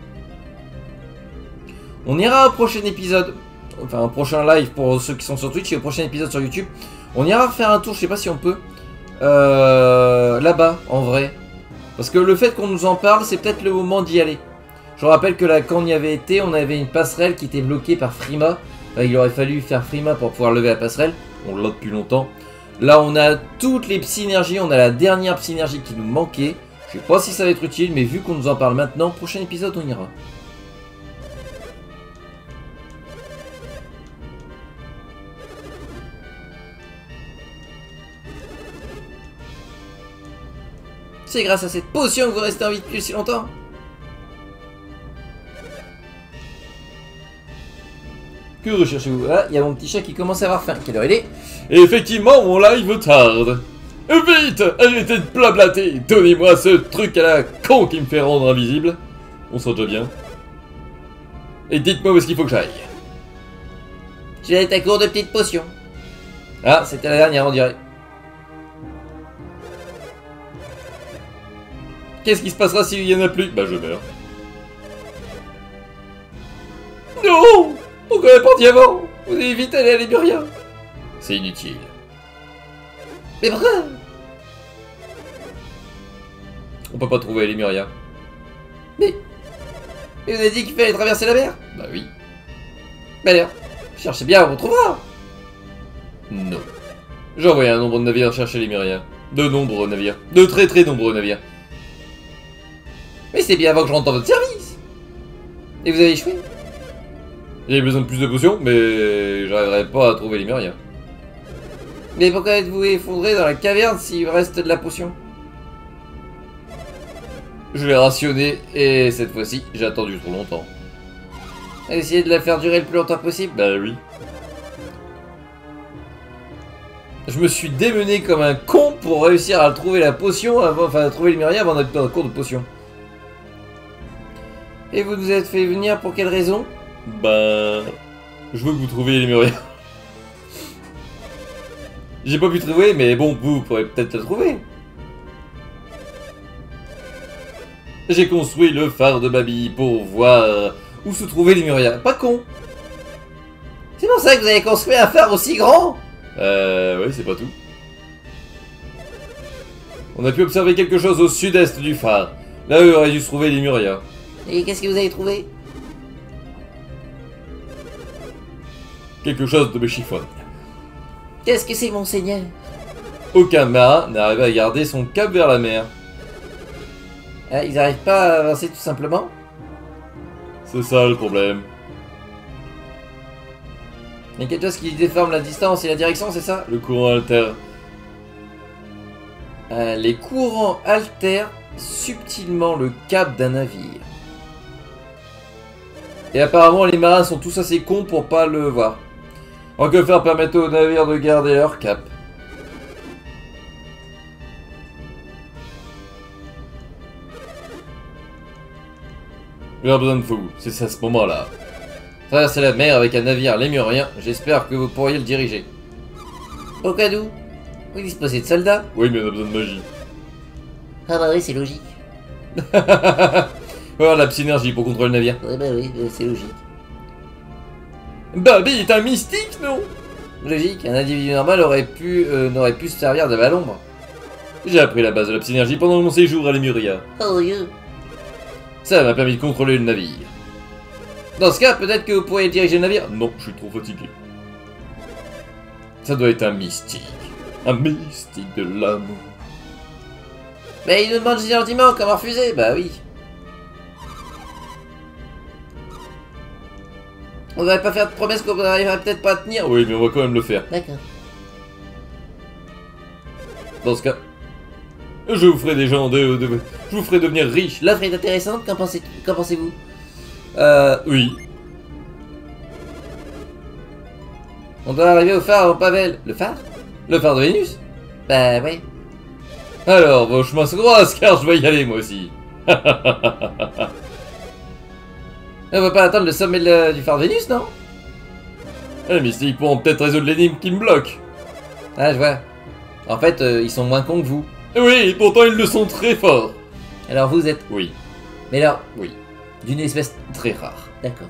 On ira au prochain épisode. Enfin, un prochain live pour ceux qui sont sur Twitch et au prochain épisode sur YouTube. On ira refaire un tour, je sais pas si on peut. Euh, Là-bas, en vrai. Parce que le fait qu'on nous en parle, c'est peut-être le moment d'y aller. Je rappelle que là, quand on y avait été, on avait une passerelle qui était bloquée par Frima. Enfin, il aurait fallu faire Frima pour pouvoir lever la passerelle. On l'a depuis longtemps. Là, on a toutes les psynergies. On a la dernière psynergie qui nous manquait. Je sais pas si ça va être utile, mais vu qu'on nous en parle maintenant, prochain épisode, on ira. C'est grâce à cette potion que vous restez en vie depuis si longtemps. Que recherchez-vous? Ah, il y a mon petit chat qui commence à avoir faim. Quelle heure il est? Et effectivement, mon live tarde. Vite, arrêtez de blablater. Donnez-moi ce truc à la con qui me fait rendre invisible. On sent déjà bien. Et dites-moi où est-ce qu'il faut que j'aille. Je vais être à court de petites potions. Ah, c'était la dernière, on dirait. Qu'est-ce qui se passera s'il y en a plus? Bah, je meurs. Non! Pourquoi la partie avant? Vous avez vite aller à Lémuria. C'est inutile. Mais pourquoi? On peut pas trouver Lémuria. Mais... Mais vous avez dit qu'il fallait traverser la mer? Bah oui. Mais alors, cherchez bien, on retrouvera. Non. J'ai envoyé un nombre de navires chercher Lémuria. De nombreux navires. De très très nombreux navires. Mais c'est bien avant que je rentre dans votre service. Et vous avez échoué? J'ai besoin de plus de potions, mais j'arriverai pas à trouver Lémuria. Mais pourquoi êtes-vous effondré dans la caverne s'il reste de la potion? Je l'ai rationné et cette fois-ci, j'ai attendu trop longtemps. Essayez de la faire durer le plus longtemps possible. Bah oui. Je me suis démené comme un con pour réussir à trouver la potion, avant, enfin à trouver Lémuria avant d'être dans un cours de potion. Et vous nous êtes fait venir pour quelle raison? Bah... Je veux que vous trouviez Lémuria. J'ai pas pu trouver, mais bon, vous pourrez peut-être la trouver. J'ai construit le phare de Babi pour voir où se trouvait Lémuria. Pas con. C'est pour ça que vous avez construit un phare aussi grand? Euh... Ouais, c'est pas tout. On a pu observer quelque chose au sud-est du phare. Là où aurait dû se trouver Lémuria. Et qu'est-ce que vous avez trouvé? Quelque chose de me chiffonne. Qu'est-ce que c'est, monseigneur? Aucun marin n'arrive à garder son cap vers la mer. Ah, ils n'arrivent pas à avancer tout simplement? C'est ça le problème. Il y a quelque chose qui déforme la distance et la direction, c'est ça? Le courant altère. Euh, les courants altèrent subtilement le cap d'un navire. Et apparemment, les marins sont tous assez cons pour pas le voir. En que faire permettre aux navires de garder leur cap? J'ai besoin de vous, c'est à ce moment-là. Traverser la mer avec un navire lémurien, j'espère que vous pourriez le diriger. Au cas d'où, vous disposez de soldats? Oui, mais on a besoin de magie. Ah bah oui, c'est logique. On va avoir la psynergie pour contrôler le navire. Ouais bah oui, euh, c'est logique. Babi est un mystique, non? Logique, un individu normal aurait pu, euh, n'aurait pu se servir de la l'ombre. J'ai appris la base de la psynergie pendant mon séjour à Lémuria. Oh yeah. Ça m'a permis de contrôler le navire. Dans ce cas, peut-être que vous pourriez diriger le navire. Non, je suis trop fatigué. Ça doit être un mystique. Un mystique de l'amour. Mais il nous demande gentiment comment refuser. Bah oui. On devrait pas faire de promesses qu'on n'arriverait peut-être pas à tenir. Oui, mais on va quand même le faire. D'accord. Dans ce cas, je vous ferai des gens de, de je vous ferai devenir riche. L'offre est intéressante, qu'en pensez, qu'en pensez-vous? Euh, Oui. on doit arriver au phare en Pavel. Le phare? Le phare de Vénus? Bah ouais. Alors, vos chemins se croisent car je vais y aller moi aussi. On va pas attendre le sommet de la- du phare de Vénus, non? Les mystiques pourront peut-être résoudre l'énigme qui me bloque. Ah, je vois. En fait, euh, ils sont moins cons que vous. Oui, pourtant ils le sont très forts. Alors vous êtes... Oui, Mais alors, oui. d'une espèce très rare. D'accord.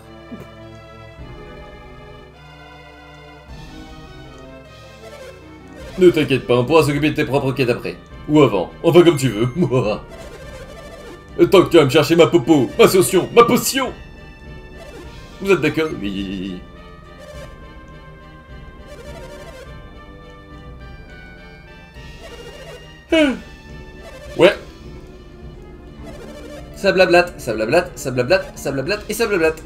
Ne t'inquiète pas, on pourra s'occuper de tes propres quêtes après. Ou avant, enfin comme tu veux. Tant que tu vas me chercher ma popo, ma potion, ma potion. Vous êtes d'accord? Oui. Ouais. Ça blablate, ça blablate, ça blablate, ça blablate et ça blablate.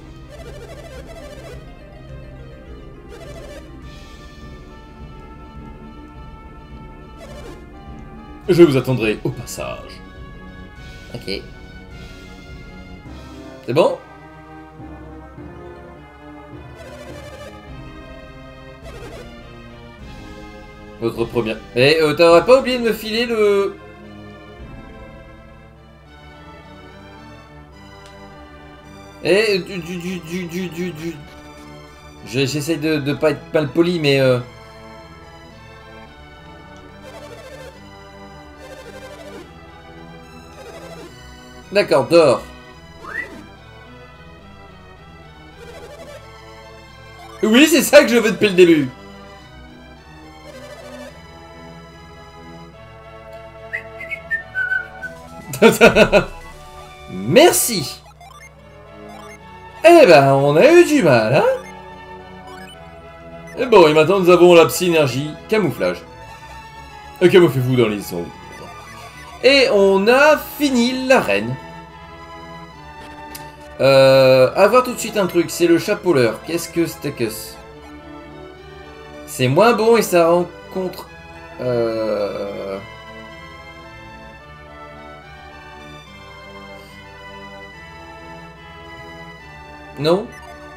Je vous attendrai au passage. Ok. C'est bon? Votre première... Eh, euh, t'aurais pas oublié de me filer le... Eh, du... du... du... du... du... du... du... J'essaye de, de pas être mal poli, mais... Euh... D'accord, dehors. Oui, c'est ça que je veux depuis le début. Merci. Eh ben, on a eu du mal, hein. Et bon, et maintenant nous avons la synergie camouflage. Et camouflez-vous dans les ombres. Et on a fini l'arène. Euh, à voir tout de suite un truc, c'est le chapeauleur. Qu'est-ce que c'est que ça? C'est moins bon et ça rencontre... Euh... Non.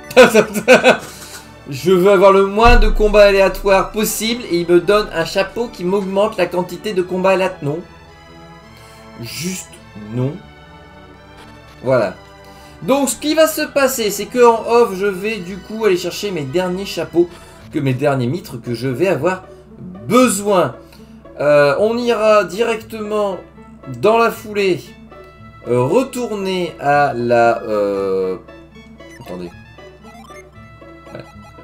Je veux avoir le moins de combats aléatoires possible et il me donne un chapeau qui m'augmente la quantité de combats aléatoires. Non. Juste non. Voilà. Donc ce qui va se passer, c'est que en off, je vais du coup aller chercher mes derniers chapeaux, que mes derniers mitres que je vais avoir besoin. Euh, on ira directement dans la foulée euh, retourner à la... Euh... Attendez. Ouais.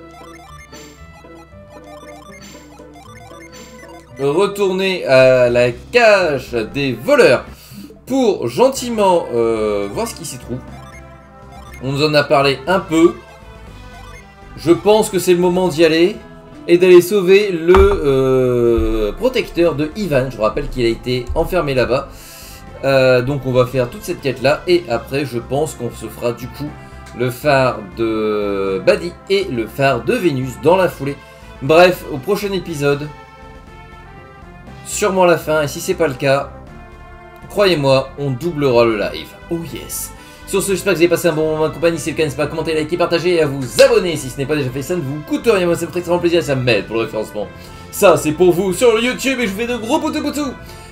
Retourner à la cache des voleurs pour gentiment euh, voir ce qui s'y trouve. On nous en a parlé un peu. Je pense que c'est le moment d'y aller et d'aller sauver le euh, protecteur de Ivan. Je vous rappelle qu'il a été enfermé là-bas. Euh, donc on va faire toute cette quête là et après je pense qu'on se fera du coup le phare de Badi et le phare de Vénus dans la foulée. Bref, au prochain épisode, sûrement la fin, et si c'est pas le cas, croyez-moi, on doublera le live. Oh yes. Sur ce, j'espère que vous avez passé un bon moment en compagnie. Si c'est le cas, n'hésitez pas à commenter, liker, partager et à vous abonner si ce n'est pas déjà fait. Ça ne vous coûte rien, moi ça me fait extrêmement plaisir et ça m'aide pour le référencement. Ça, c'est pour vous sur le YouTube et je vous fais de gros poutous poutous.